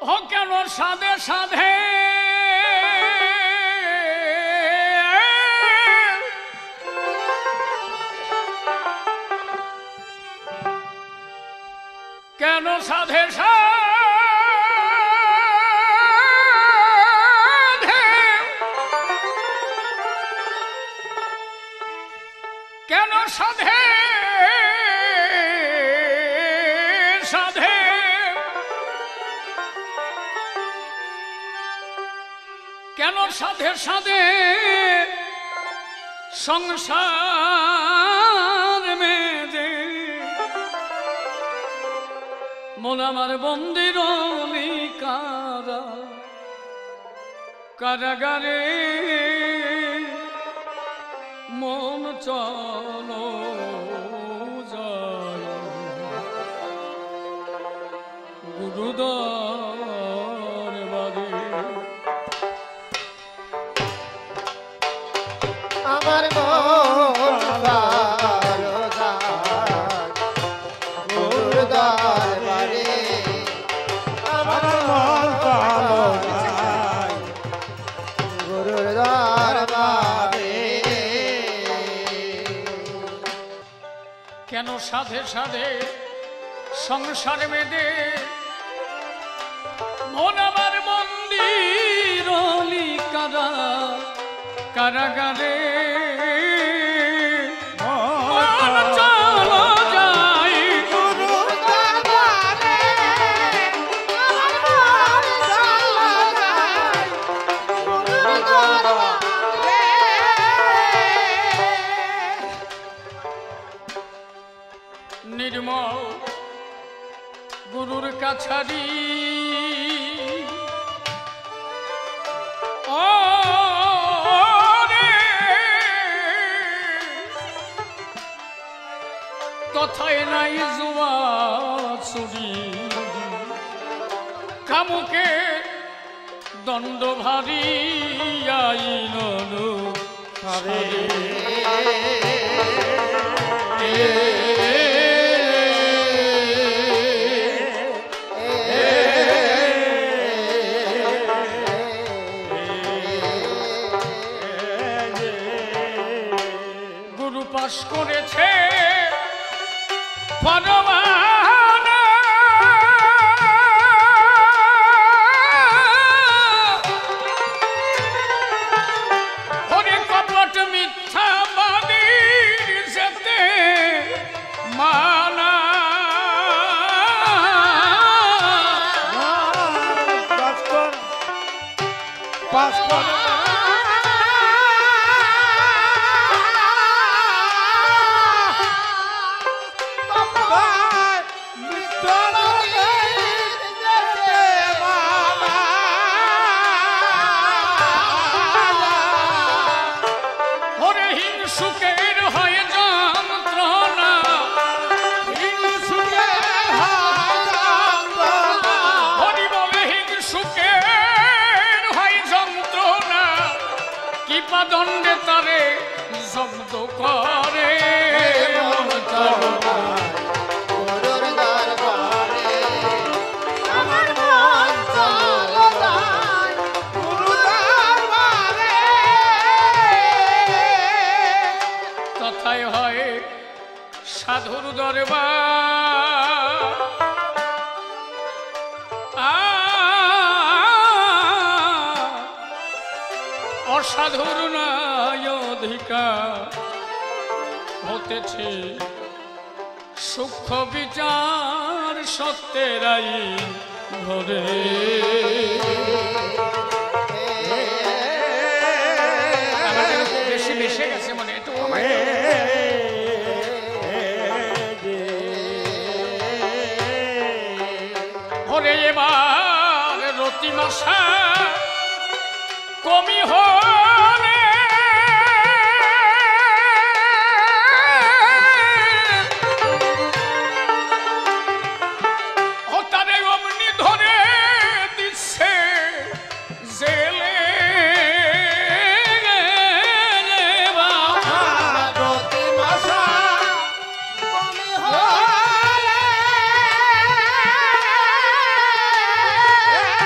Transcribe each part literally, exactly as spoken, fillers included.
ও কেন সাধে সাধে কেন সাধে সাধে কেন সাধে সাধে কেন সাধে সাধে সংসার মেদে মন আমার বন্দির কারা কারাগারে মন চলো যায় গুরুদর বাড়ি আমার মন ভালো যায় গুরুদর বাড়ি আমার মন ভালো যায় গুরুদর বাড়ি কেন সাধে সাধে সংসার মেদে মন আমার মন্দির কারা কারাগারে মন চলো যাই গুরুদর বাড়ি আমার মন ভালো যায় গুরুদর বাড়ি নির্মল গুরুর কাছারি ও রে কথায় নাই জুয়া চুরি কামুকে দণ্ড ভারী আইন গুরু পাশ করেছে পরমানা হরে কপট মিথ্যা বাদী যেতে মানা পাস কর হরে হিংসুকের হয় যন্ত্রণা হরি বলে হিংসুকের হয় যন্ত্রণা কৃপা দণ্ডে তারে জব্দ করে মন চলো গুরুর দরবারে আমার মন চলো যায় গুরুর দরবারে কথায় হয় সাধুর দরবার আ অসাধুর নাই অধিকার হতেছে সূক্ষ্ম বিচার সত্যেরাই ঘরে বেশি বেশি গেছে মানে একটু কমাই হরে এবার রতিমাশা কমি হলে ও তারে অমনি ধরে দিচ্ছে জেলে হলে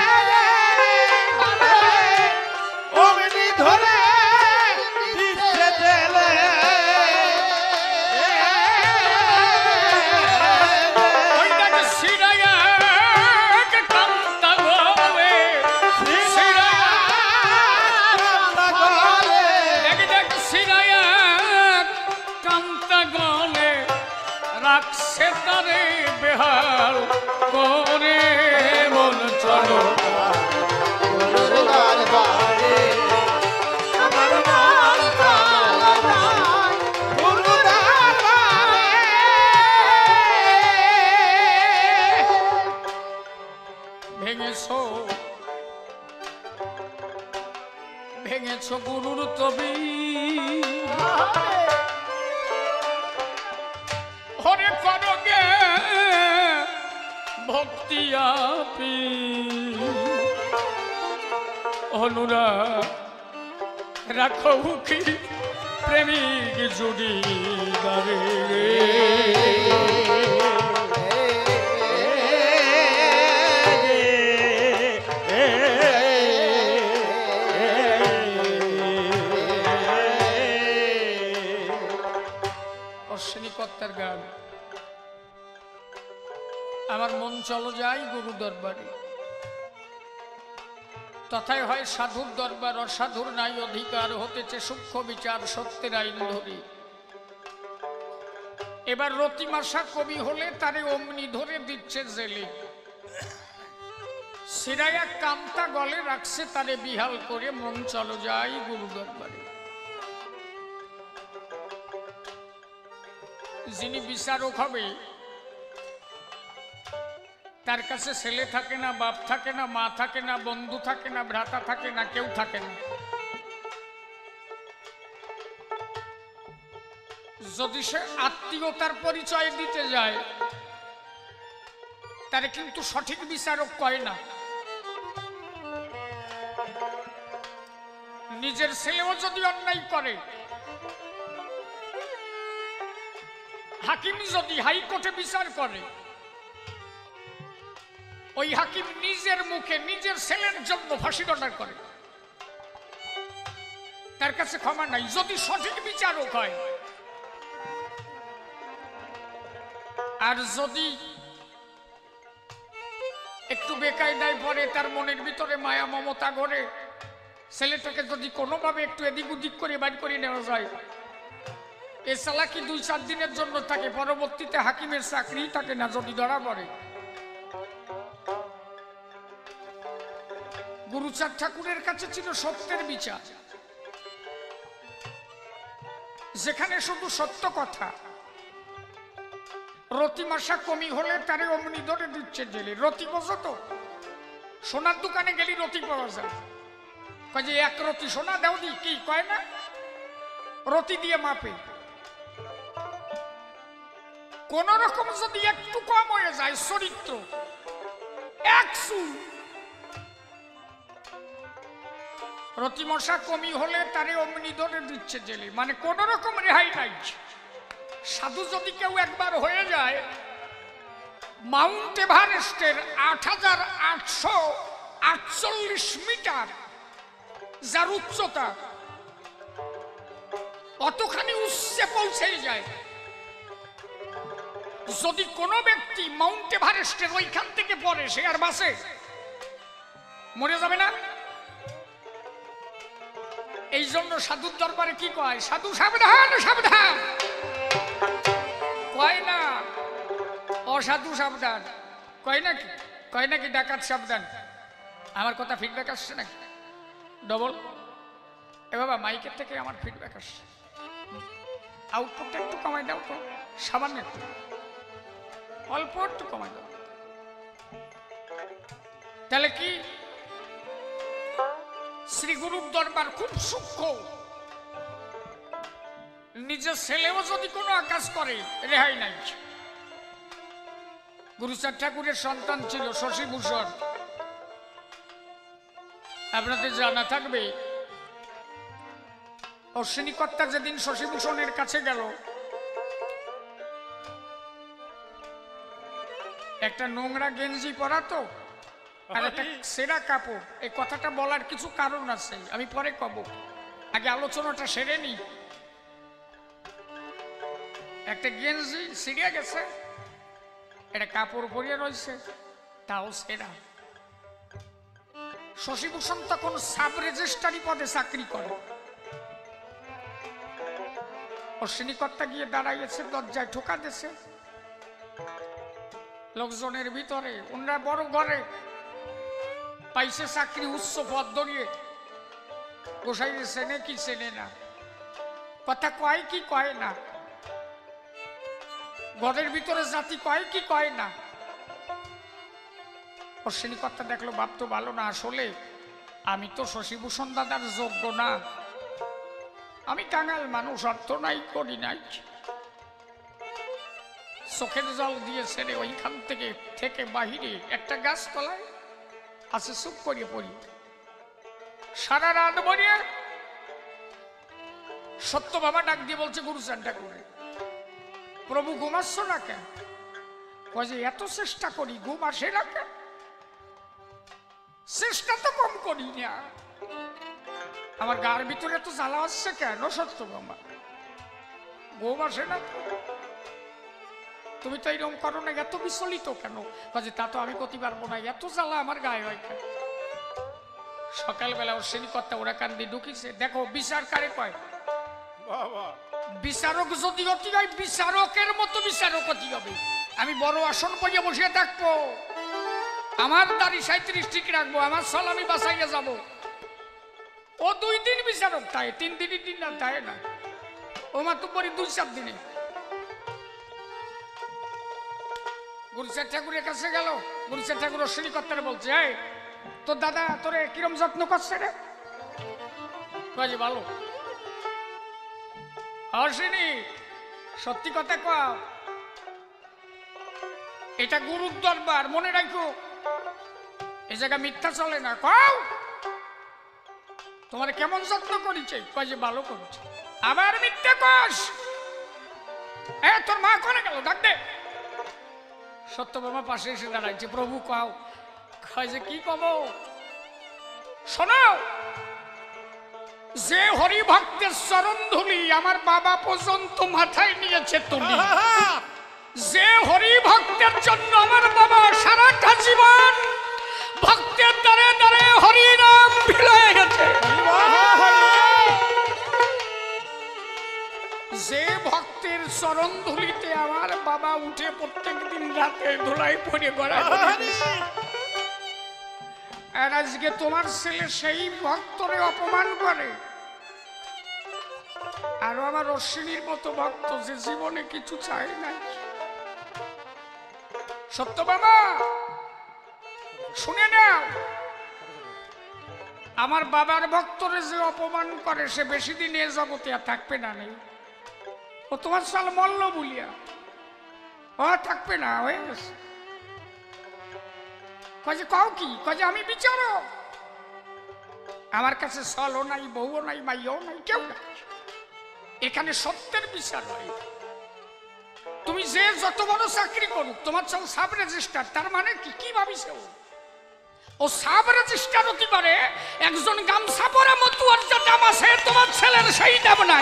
ভেঙেছো ভেঙেছো গুরুর তবি হরে করগে ভক্তি আপি অনুরাগ রাখো কি প্রেমিক জুড়ি গারে অশ্বিনীকর্তার গান আমার মন চলো যাই গুরু দরবারে তথায় হয় সাধুর দরবার অসাধুর নাই অধিকার হতেছে সূক্ষ্ম বিচার সত্যের আইন ধরি এবার রতিমাশা কবি হলে তারে অমনি ধরে দিচ্ছে জেলে সিরায়া কামতা গলে রাখছে তারে বিহাল করে মন চলো যাই গুরু দরবারে যিনি বিচারক হবে তার কাছে ছেলে থাকে না বাপ থাকে না মা থাকে না বন্ধু থাকে না ভ্রাতা থাকে না কেউ থাকে না যদি সে আত্মীয়তার পরিচয় দিতে যায় তারে কিন্তু সঠিক বিচারক কয় না নিজের ছেলেও যদি অন্যায় করে হাকিম যদি হাইকোর্টে বিচার করে ওই হাকিম নিজের মুখে নিজের ছেলের জন্য ফাঁসির অর্ডার করে তার কাছে ক্ষমা নাই যদি সঠিক বিচারক হয় আর যদি একটু বেকায়দায় পড়ে তার মনের ভিতরে মায়া মমতা গড়ে ছেলেটাকে যদি কোনোভাবে একটু এদিক ওদিক করে বাইর করে নেওয়া যায় এ চালাকি দুই চার দিনের জন্য থাকে পরবর্তীতে হাকিমের চাকরি থাকে না যদি ধরা পড়ে গুরুচাঁদ ঠাকুরের কাছে ছিল সত্যের বিচার যেখানে শুধু সত্য কথা রতিমাশা কমি হলে তারে অমনি ধরে দিচ্ছে জেলে রতি বোঝো তো সোনার দোকানে গেলি রতি পাওয়া যায় কয় যে এক রতি সোনা দাও দি কি কয় না রতি দিয়ে মাপে কোন রকম যদি একটু কম হয়ে যায় চরিত্র একশো রতিমশা কমি হলে তারে অমনি ধরে দিচ্ছে জেলে মানে কোন রকম রেহাই নাই সাধু যদি কেউ একবার হয়ে যায় মাউন্ট এভারেস্টের আট হাজার আটশো আটচল্লিশ মিটার যার উচ্চতা অতখানি উচ্চে পৌঁছে যায় যদি কোনো ব্যক্তি মাউন্ট এভারেস্টের ওইখান থেকে পড়ে সে আর বাসে মরে যাবে না এই জন্য সাধুর দরবারে কি কয় সাধু সাবধান সাবধান কয় না অসাধু সাবধান কয় নাকি কয় নাকি ডাকাত সাবধান আমার কথা ফিডব্যাক আসছে নাকি ডবল এ বাবা মাইকের থেকে আমার ফিডব্যাক আসছে আউটপুটটা একটু কমাই দাও তো সামান্য একটু অল্প একটু কমাই দাও তাহলে কি শ্রী গুরুর দরবার খুব সূক্ষ্ম নিজের ছেলেও যদি কোনো আকাশ করে রেহাই নাই গুরুচাঁদ ঠাকুরের সন্তান ছিল শশীভূষণ আপনাদের জানা থাকবে অশ্বিনীকর্তা যেদিন শশীভূষণের কাছে গেল একটা নোংরা গেঞ্জি পরা তো আর একটা সেরা কাপড় এই কথাটা বলার কিছু কারণ আছে আমি পরে কব আগে আলোচনাটা সেরে নি একটা গেঞ্জি ছিঁড়ে গেছে একটা কাপড় পরিয়ে রয়েছে তাও সেরা শশীভূষণ তখন সাব রেজিস্ট্রারি পদে চাকরি করে অশ্বিনীকর্তা গিয়ে দাঁড়াইছে দরজায় ঠোকা দিয়েছে লোকজনের ভিতরে ওনারা বড় ঘরে পাইছে চাকরি উচ্চ পদ ধরিয়ে গোসাই চেনে কি চেনে না কথা কয় কি কয় না ঘরের ভিতরে জাতি কয় কি কয় না অশ্বিনী কথা দেখলো, বাপ তো ভালো না, আসলে আমি তো শশীভূষণ দাদার যোগ্য না, আমি কাঙাল মানুষ, অর্থ নাই, করি নাই। চোখের জল দিয়ে ছেড়ে ওইখান থেকে থেকে বাহিরে একটা গাছ তলায় আছে চুপ করে পড়ি। সারা রাত ভরিয়ে সত্য বাবা ডাক দিয়ে বলছে, গুরুচান ঠাকুরে, প্রভু ঘুমাচ্ছ না কেন? কয়ে এত চেষ্টা করি, ঘুম আসে না কেন? চেষ্টা তো কম করি না, আমার গার ভিতরে তো জ্বালা আসছে কেন সত্য বাবা? ঘুম আসে না? তুমি তো এইরকম করো না, এত বিচলিত কেন? কাজে তা তো আমি করতে পারবো না, এত জ্বালা আমার গায়ে হয় কেন? সকালবেলা ওর শ্রেণী কর্তা ওরা কান্দি ঢুকিছে, দেখো বিচার কারে কয়? বিচারক যদি অতি হয়, বিচারকের মতো বিচারক অতি হবে। আমি বড় আসন পড়িয়ে বসিয়ে থাকবো, আমার দাড়ি সাঁত্রিশ ঠিক রাখবো, আমার চল আমি বাঁচাইয়া যাব। ও দুই দিন বিচারক তাই, তিন দিনই দিন না তাই না, ও মাত্র পরি দুই চার দিনে। গুরুচাঁদ ঠাকুরের কাছে গেল, গুরুচাঁদ ঠাকুর অশ্বিনী কর্তারে বলছে, এই তোর দাদা তোরে কিরম যত্ন করছে রে? কয়ে ভালো। অশ্বিনী সত্যি কথা কও, এটা গুরুর দরবার, মনে রাখো এই জায়গা মিথ্যা চলে না। কও তোমার কেমন যত্ন করেছে? কয়ে ভালো করেছে। আবার মিথ্যা কস? এ তোর মা কোনে গেল, ডাক দে। সত্যভামা পাশে এসে দাঁড়াইছে, প্রভু কও। কয় যে কি কব? শোনো, যে হরি ভক্তের চরণ ধুলি আমার বাবা পর্যন্ত মাথায় নিয়েছে তুমি, যে হরি ভক্তের জন্য আমার বাবা সারাটা জীবন ভক্তের দ্বারে দ্বারে হরি নাম বিলাই গেছে, যে ভক্তের চরণ ধুলিতে আমার বাবা উঠে প্রত্যেক দিন রাতে ধুলাই পড়ে গড়া, আর আজকে তোমার ছেলে সেই ভক্তরে অপমান করে। আরো আমার অশ্বিনীর মতো ভক্ত যে জীবনে কিছু চায় না। সত্য বাবা শুনে নাও, আমার বাবার ভক্তরে যে অপমান করে সে বেশি দিন এ জগতে আর থাকবে না। নেই ও তোমার সাল মল্ল বলিয়া ও থাকবে না, হয়ে গেছে। কয়ে কও কি? কয়ে আমি বিচারক, আমার কাছে সলও নাই, বউও নাই, মাইও নাই, কেউ নাই, এখানে সত্যের বিচার হয়। তুমি যে যত বড় চাকরি করুক, তোমার চাল সাব রেজিস্টার, তার মানে কি? কি ভাবিছে ও? ও সাব রেজিস্টার হতে পারে, একজন গামছা পরা মতুয়ার যা দাম আছে তোমার ছেলের সেই দাম নাই।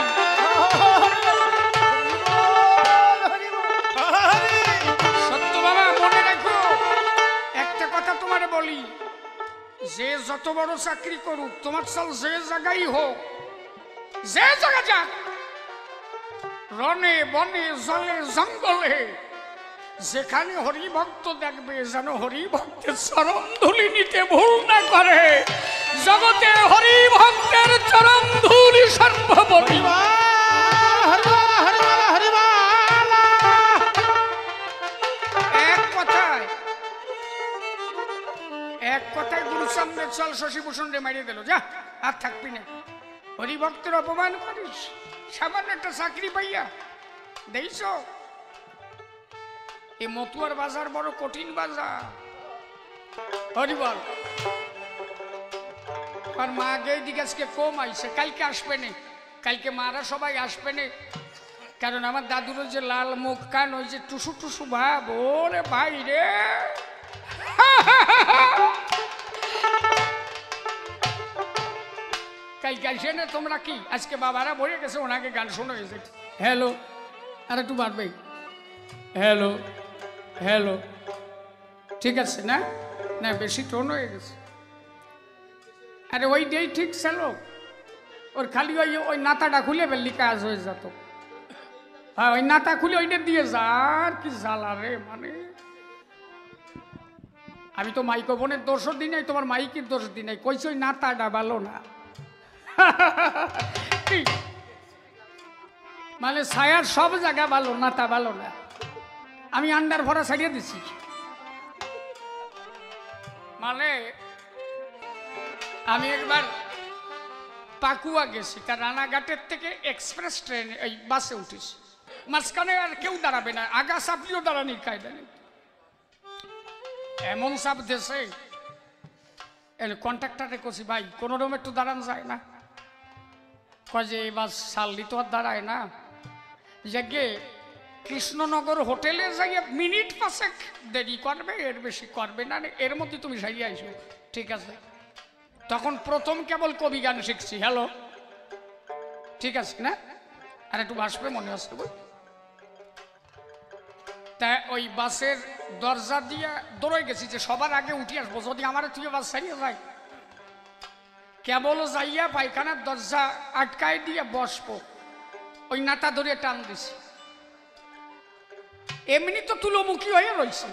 সত্য বাবা মনে রাখো, একটা কথা তোমারে বলি, যে যত বড় চাকরি করুক, তোমার চাল যে জায়গায় হোক, যে জায়গা যাক, রনে বনে জলে জঙ্গলে, যেখানে হরিভক্ত দেখবে যেন হরিভক্তের চরণ ধুলি নিতে ভুল না করে। জগতে হরিভক্তের চরণ ধুলি সর্বোপরি। এক কথায় এক কথায় গুরু সামনে চল, শশীভূষণ রে মারিয়ে দিল, যা আর থাকবি না। হরিভক্তের অপমান করিস সামান্য একটা চাকরি পাইয়া? দেখছ এই মতুয়ার বাজার বড় কঠিন বাজার। হরিবল আর মা গে দিকে আজকে কম আইছে, কালকে আসবে না, কালকে মারা সবাই আসবে না, কারণ আমার দাদুর যে লাল মুখ কান, ওই যে টুসু টুসু ভাব, ওরে ভাই রে। কালকে আসে না তোমরা কি? আজকে বাবারা বলে গেছে, ওনাকে গান শোনা গেছে। হ্যালো, আর একটু বাড়বে, হ্যালো হ্যালো, ঠিক আছে না? না বেশি টোন হয়ে গেছে। আরে ওই ডেই ঠিক ছিল, ওর খালি ওই ওই নাতাটা খুলে ফেললি কাজ হয়ে যেত। হ্যাঁ ওই নাতা খুলে ওইটা দিয়ে যা, আর কি জ্বালা রে। মানে আমি তো মাইক্রোফোনের দোষও দিই নাই, তোমার মাইকের দোষ দিই নাই, কইছি ওই নাতাটা ভালো না। মানে ছায়ার সব জায়গা ভালো, নাতা ভালো না। আমি আন্ডার ভরা ছাড়িয়ে দিছি। মানে আমি একবার পাকুয়া গেছি, তার রানাঘাটের থেকে এক্সপ্রেস ট্রেন এই বাসে উঠেছি, মাঝখানে আর কেউ দাঁড়াবে না, আগা চাপলিও দাঁড়ানির কায়দা নেই। এমন চাপ দেশে কন্ট্রাক্টারে করছি, ভাই কোনো রকম একটু দাঁড়ানো যায় না? কয় যে এই বাস সাল্লি তো আর দাঁড়ায় না। যে কৃষ্ণনগর হোটেলে যাইয়া মিনিট পাঁচেক দেরি করবে, এর বেশি করবে না, এর মধ্যে তুমি যাইয়া আইসো, ঠিক আছে। তখন প্রথম কেবল কবি গান শিখছি, হ্যালো ঠিক আছে না, আর একটু ভাসবে মনে আসতে বল। তা ওই বাসের দরজা দিয়ে দৌড়ে গেছি যে সবার আগে উঠে আসবো, যদি আমার তুই বাস ছাড়িয়ে যায়। কেবল যাইয়া পায়খানার দরজা আটকায় দিয়ে বসবো, ওই নাতা ধরে টান দিছি, এমনি তো তুলোমুখী হয়ে রয়েছে,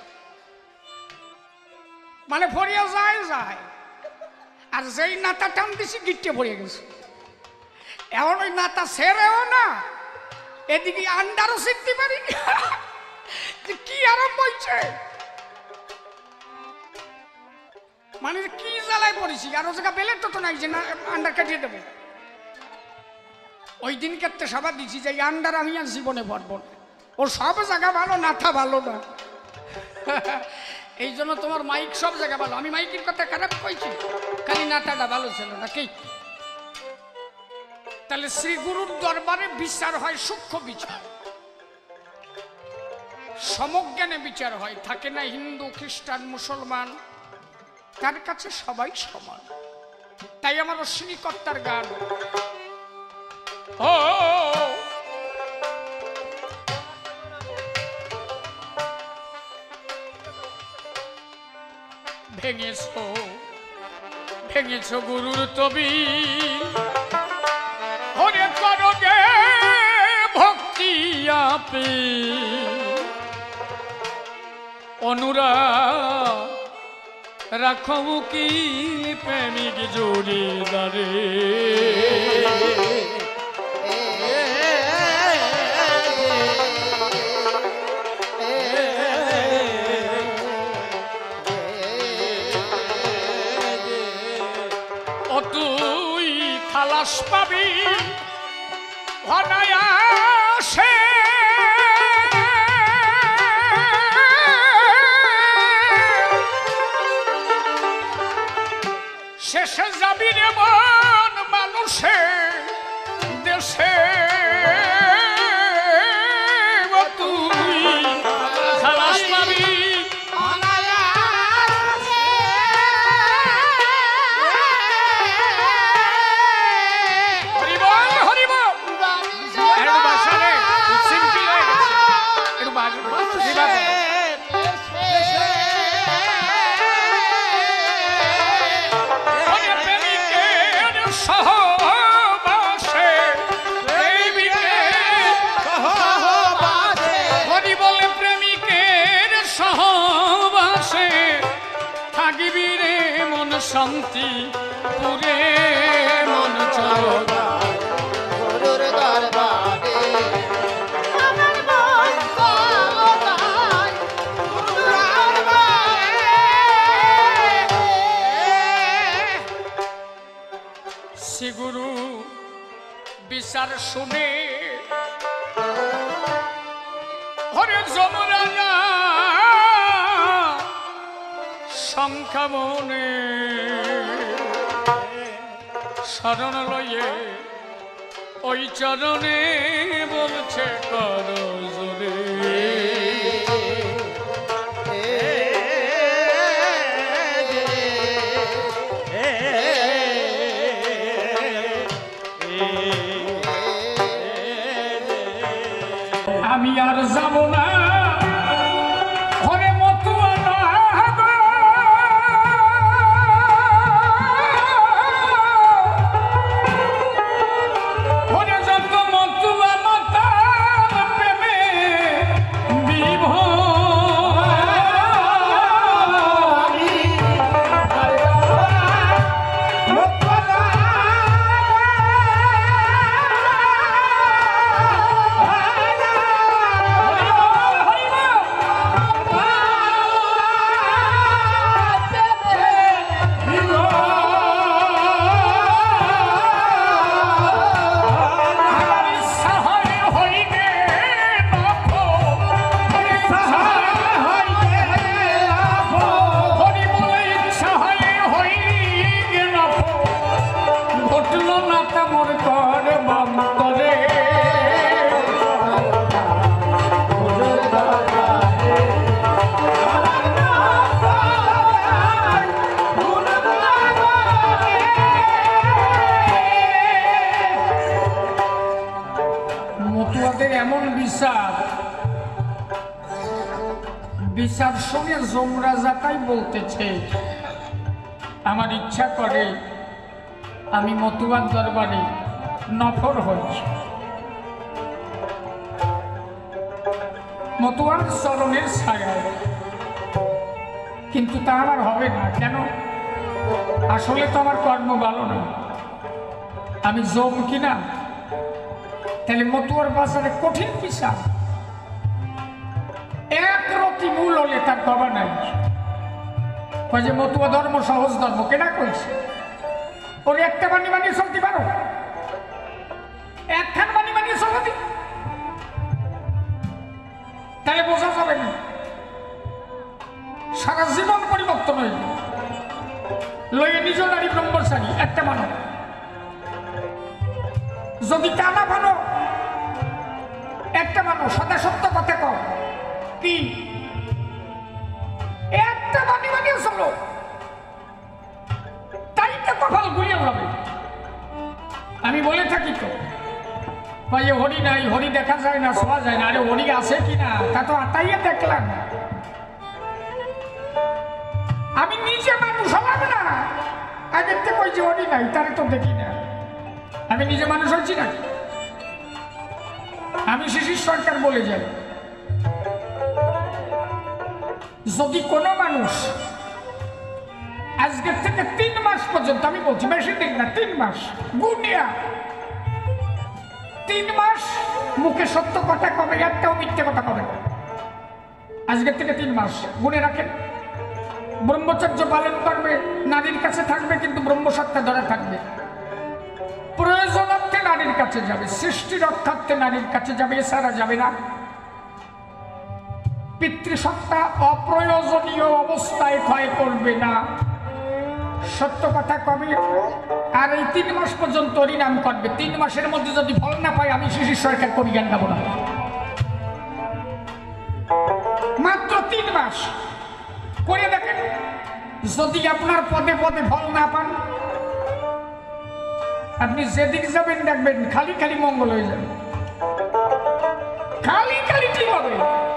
মানে ভরিয়া যায় যায়, আর যেই নাতা টান দিছি গিট্টে ভরিয়ে গেছে। এখন ওই নাতা ছেড়েও না, এদিকে আন্ডারও শিখতে পারি কি আরম্ভ হয়েছে, মানে কি জ্বালায় পড়েছি। আর ও জায়গা বেলের তো নাই যে না আন্ডার কাটিয়ে দেবো। ওই দিন ক্ষেত্রে সবার দিছি যে আন্ডার আমি আর জীবনে পড়বো না, ওর সব জায়গা ভালো, নাথা ভালো না। এই জন্য তোমার মাইক সব জায়গা ভালো, আমি মাইকের কথা খারাপ কইছি, খালি নাটাটা ভালো ছিল না কি। তাহলে শ্রী গুরুর দরবারে বিচার হয় সূক্ষ্ম বিচার, সমজ্ঞানে বিচার হয়, থাকে না হিন্দু খ্রিস্টান মুসলমান, তার কাছে সবাই সমান। তাই আমার অশ্বিনী কর্তার গান, ও ভেঙেছো ভেঙেছো গুরুর তবি, হরে করগে ভক্তি আপে, অনুরাগ রাখো কি প্রেমিক জোড়িদারে। ও তুই খালাস পাবি অনায়াসে, শেষে যাবি রে মন মানুষে দেশে, তুই খালাস পাবি শান্তি পুরে মন চলো গুরুর দরবারে, আমার মন চলো তাই গুরুর দরবারে। শ্রী গুরু বিচার শুনে হরে যমরাজা সংখ্যা মনে শরণ লয়ে ওই চরণে বলছে কর জোরে। আমি আর যাব না বিচার বিচার শুনে যমরাজাটাই বলতেছে আমার ইচ্ছা করে আমি মতুয়ার দরবারে নফর হয়েছি, মতুয়ার চরণের ছায়ায়, কিন্তু তা আমার হবে না। কেন? আসলে তো আমার কর্ম ভালো না, আমি জম কিনা, তাহলে মতুয়ার বাজারে কঠিন বিচার, এক রতি মূল হলে তার কবা নাই। যে মতুয়া ধর্ম সহজ ধর্ম, কেনা কইছে ওর একটা বাণী বানিয়ে চলতে পারো, একখান বাণী বানিয়ে চলতে, তাহলে বোঝা যাবে না সারা জীবন পরিবর্তন হয়ে যাবে। লইয়ে নিজ নারী ব্রহ্মচারী একটা মানব, যদি তা না ভালো একটা মানুষ সদা সত্য কথা কও, কি একটা বাণী বানিয়ে চলো, তাই তো কপাল ঘুরিয়ে হবে। আমি বলে থাকি তো ভাই হরি নাই, হরি দেখা যায় না, শোয়া যায় না। আরে হরি আছে কিনা তা তো আতাইয়ে দেখলাম, আমি নিজে মানুষ হলাম না, আগের থেকে ওই যে হরি নাই তারে তো দেখি না। আমি নিজে মানুষ হচ্ছি না, আমি শিশির সরকার বলে যাই, যদি কোনো মানুষ আজকের থেকে তিন মাস পর্যন্ত, আমি বলছি বেশি দিন না, তিন মাস গুনিয়া, তিন মাস মুখে সত্য কথা কবে, একটাও মিথ্যে কথা কবে, আজকের থেকে তিন মাস গুনে রাখেন, ব্রহ্মচর্য পালন করবে, নারীর কাছে থাকবে কিন্তু ব্রহ্মসত্তা ধরে থাকবে, প্রয়োজনার্থে নারীর কাছে যাবে, সৃষ্টি রক্ষার্থে নারীর কাছে যাবে, এছাড়া যাবে না। পিতৃসত্তা অপ্রয়োজনীয় অবস্থায় ক্ষয় করবে না, সত্য কথা কবে, আর এই তিন মাস পর্যন্ত হরিনাম করবে। তিন মাসের মধ্যে যদি ফল না পাই, আমি শিশির সরকার কবি গান গাবো না। মাত্র তিন মাস করে দেখেন, যদি আপনার পদে পদে ফল না পান, আপনি যেদিক যাবেন দেখবেন খালি খালি মঙ্গল হয়ে যাবে, খালি খালি ঠিক হবে।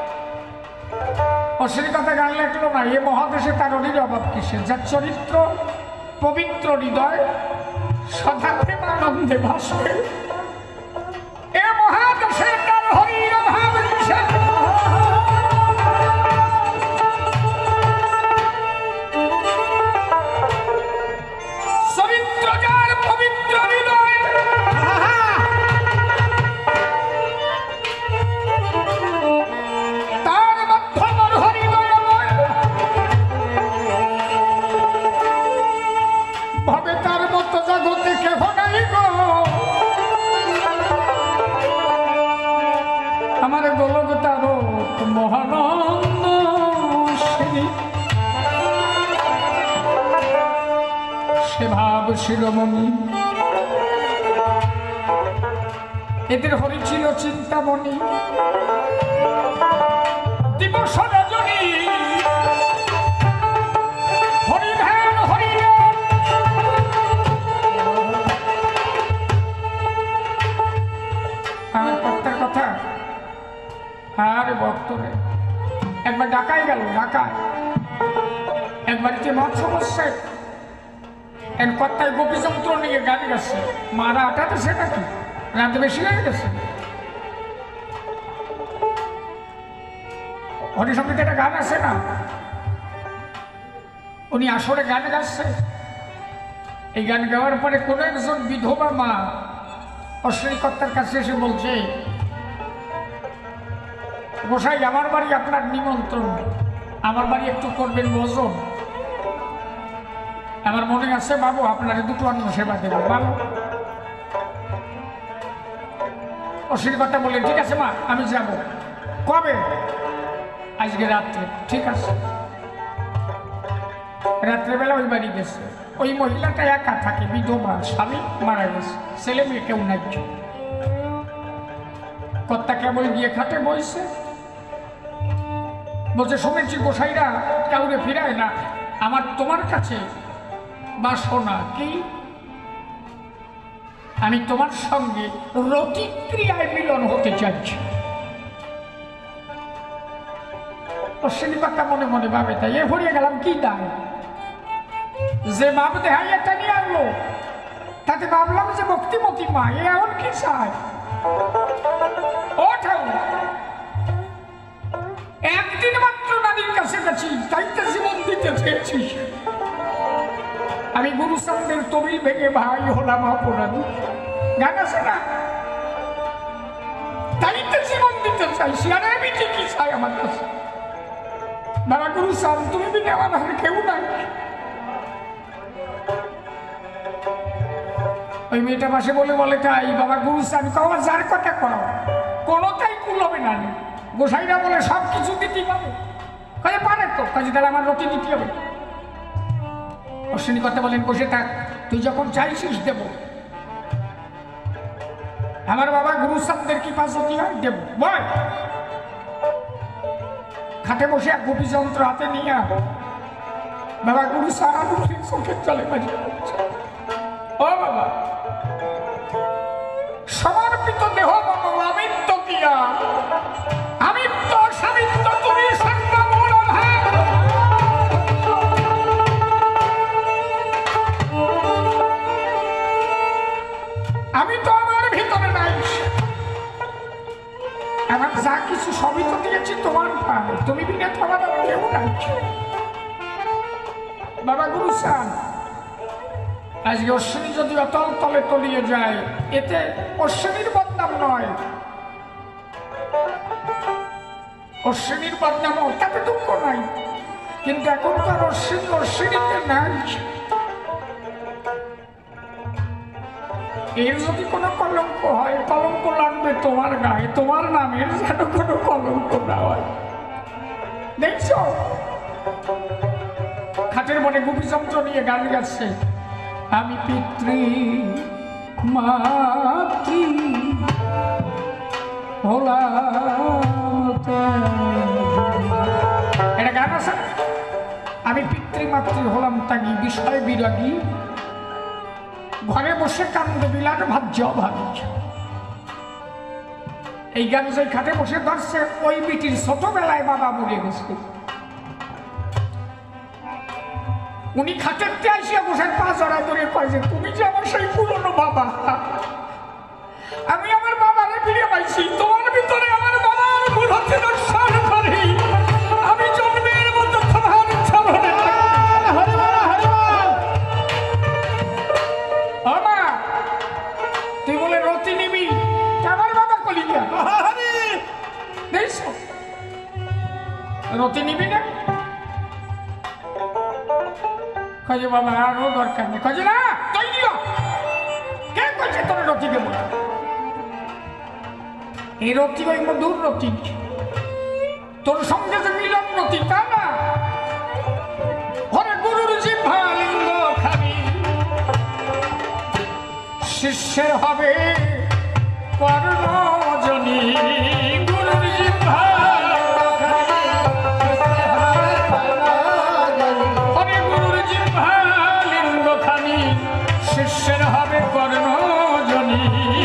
অশ্লীল কথা গান লেখলো না, এ মহাদেশে তার হরির অভাব কিসের, যার চরিত্র পবিত্র, হৃদয় সদা প্রেমানন্দে ভাসবে, এ মহাদেশে তার হরির অভাব কিসের। চরিত্র যার পবিত্র হৃদয়, তার মধ্যমর হরিদয় ভাবে, তার মতো জগতে কেহ নাই গো। আমার গোলক তারক মহানন্দ শ্রী, সে ভাব শিরোমণি, এদের হরি ছিল চিন্তামণি, দিবস রজনী হরিধ্যান হরিনাম। আমার কর্তার কথা আরে ভক্তরে একবার ডাকাই গেল, ডাকায় এক বাড়িতে মত সমস্যায় এক কর্তায় গোপী যন্ত্র নিয়ে গান গেছে, মারা আটাতে সেটা কি রাত বেশি হয়ে গেছে। হরিসঙ্গীতে একটা গান আছে না, উনি আসরে গান গাচ্ছে, এই গান গাওয়ার পরে কোনো একজন বিধবা মা অশ্বিনী কর্তার কাছে এসে বলছে, গোসাই আমার বাড়ি আপনার নিমন্ত্রণ, আমার বাড়ি একটু করবেন ভোজন, আমার মনে আছে বাবু আপনার দুটো অন্ন সেবা দেবেন। বাবু অশ্বিনী কর্তা বললেন, ঠিক আছে মা আমি যাব। কবে? আজকে রাত্রে। ঠিক আছে। রাত্রেবেলা ওই বাড়ি গেছে, ওই মহিলাটা একা থাকে, বিধবা, স্বামী মারা গেছে, ছেলে মেয়ে কেউ নাই। কর্তা কেবল গিয়ে খাটে বইছে, বলছে শুনেছি গোসাইরা কাউরে ফিরায় না, আমার তোমার কাছে বাসনা কি, আমি তোমার সঙ্গে রতিক্রিয়ায় মিলন হতে চাইছি। অশ্বিনী কথা মনে মনে ভাবে তাই এ ভরিয়ে গেলাম কি দায় যে বাপ দেহাই এটা নিয়ে আনলো তাতে ভাবলাম যে ভক্তিমতী মা এ এমন কি চায় ও ঠাকুর একদিন মাত্র নারীর কাছে গেছি তাইতে জীবন দিতে চেয়েছি আমি গুরুচন্দ্রের তবিল ভেঙে ভাই হলাম অপরাধী গান আছে না তাইতে জীবন দিতে চাইছি আর আমি ঠিকই চাই আমার কাছে বাবা গুরুচাঁদ তুমি বিনে আমার আর কেউ নাই ওই মেয়েটা পাশে বলে বলে তাই বাবা গুরুচাঁদ কবার যার কথা করো কোনোটাই কুলবে না গোসাইরা বলে সব কিছু দিতেই পাবে কাজে পারে তো কাজে তাহলে আমার রতি দিতে হবে অশ্বিনী কথা বলেন বসে থাক তুই যখন চাইছিস দেব আমার বাবা গুরুচাঁদের কি পাশে কি হয় দেব বল খাটে বসে এক গোপী যন্ত্র হাতে নিয়ে বাবা গুরুচাঁদ চোখের চলে বাজি ও বাবা সমর্পিত দেহ বাবা আমিত্ব কিয়া আমিত্ব সামিত্ব তুমি সর্বমূল ভাব আমি তো আমার ভিতরে নাই আমার যা কিছু সবই তো দিয়েছি তোমার পায়ে তুমি বিনে তোমার কেউ নাই বাবা গুরুচাঁদ আজকে অশ্বিনী যদি অতল তলে তলিয়ে যায় এতে অশ্বিনীর বদনাম নয় অশ্বিনীর বদনাম তাতে দুঃখ নাই কিন্তু এখনকার অশ্বিনী অশ্বিনীতে নাই এর যদি কোনো কলঙ্ক হয় কলঙ্ক লাগবে তোমার গায়ে তোমার নামের যেন কোনো কলঙ্ক না হয় দেখছো খাটের মনে গোপীযন্ত্র নিয়ে গান গাচ্ছে আমি পিতৃ মাতৃ এটা গান আছে আমি পিতৃমাতৃ হলাম তাগি বিষয় বিরাগী ঘরে বসে কান্দে বিলাট ভাজ্য ভাবি এই গান যে খাটে বসে ধরছে ওই বিটির ছোটবেলায় বাবা মরে গেছে উনি খাটের আসিয়া বসে পা জড়ায় ধরে কয় যে তুমি যে আমার সেই পুরনো বাবা আমি আমার বাবারে ফিরে পাইছি তোমার ভিতরে আমার বাবার মূর্তি দর্শন করি আমি জন্মের মতো তোমার চরণে আমা তুই বলে রতি নিবি আমার বাবা কলিকা দেখছো রতি নিবি না কাজে বাবা আরো দরকার নেই কাজে না তাই দিও কে কইছে তোর রতি দেব এই রতি ওই মধুর রতি তোর সঙ্গে যে মিলন রতি তা না হরে গুরুর জিহ্বা লিঙ্গ খাবি শিষ্যের হবে কর্মজনী গুরুর জিহ্বা শিষ্যের হবে কর্ণজনী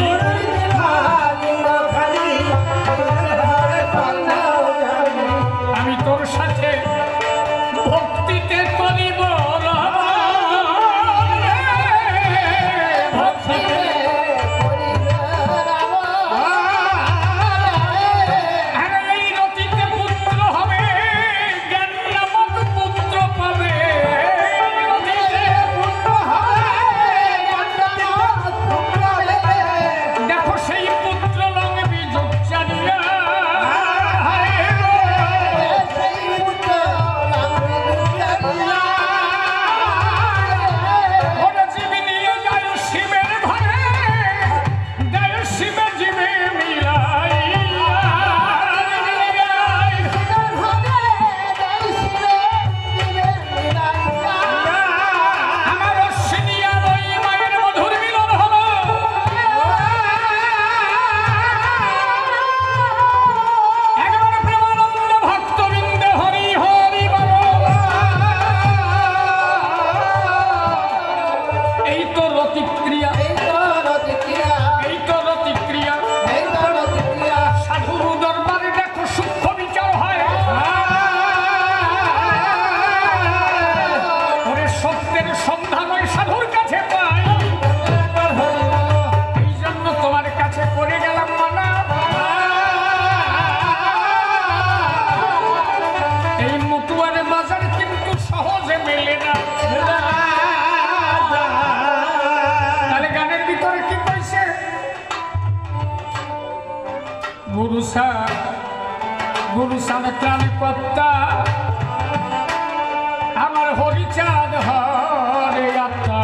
আমি তোর সাথে ভক্তিতে করিব সন্ধান ওই সাধুর কাছে পাই, এই জন্য তোমার কাছে করে গেলাম মানা। এই মতুয়ার বাজার কিন্তু সহজে মেলে না। তাহলে গানের ভিতরে কি কইছে? গুরুসা গুরুসান ত্রাণ কর্তা আমার হরিচাঁদ হরে আত্মা,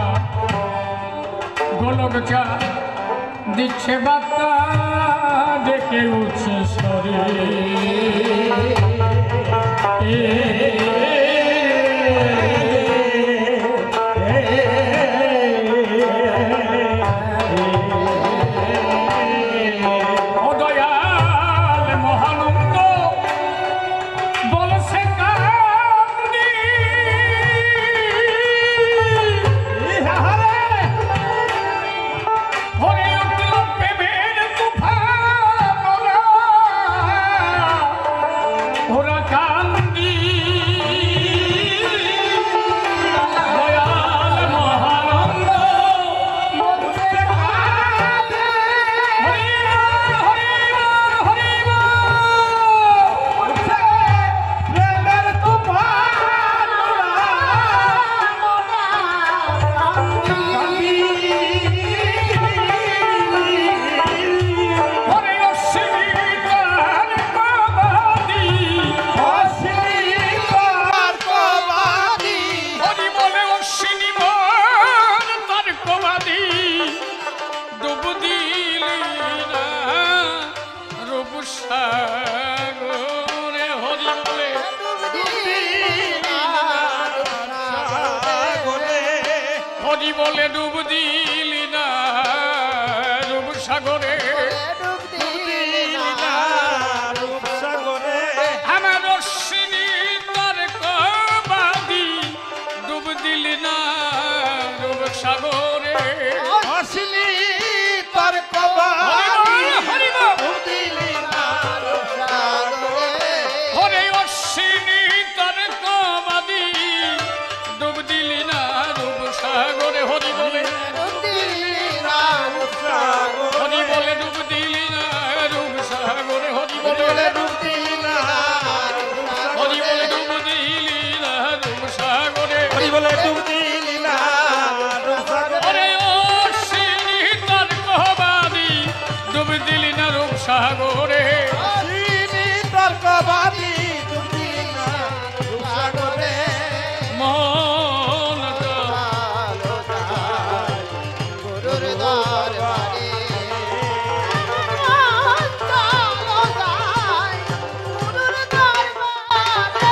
গোলক চা দিচ্ছে বার্তা, ডেকে উঠছে সরে। বলে ডুব দিলি না রূপ সাগরে, আমার অশ্বিনী তার কবাদি, ডুব দিলি না রূপ সাগরে। অশ্বিনী তার কবাদি, ডুব দিলি না রূপ সাগরে। হরে অশ্বিনী তার কবাদি, ডুব দিলি না রূপ সাগরে। হরি বলে ডুব দিলি না রূপ সাগরে, হরি বলে ডুব দিলি না রূপ সাগরে। হরি বলে ডুব দিলি না হরি বলে ডুব দিলি না রূপ সাগরে। হরি বলে ডুব দিলি না রূপ সাগরে। হরে অশ্বিনী তার কবাদি, ডুব দিলি না রূপ সাগরে। অশ্বিনী তার কবাদি, ডুব দিলি না রূপ সাগরে। মন ভালো যায় গুরুর দরবারে, মন ভালো যায় গুরুর দরবারে।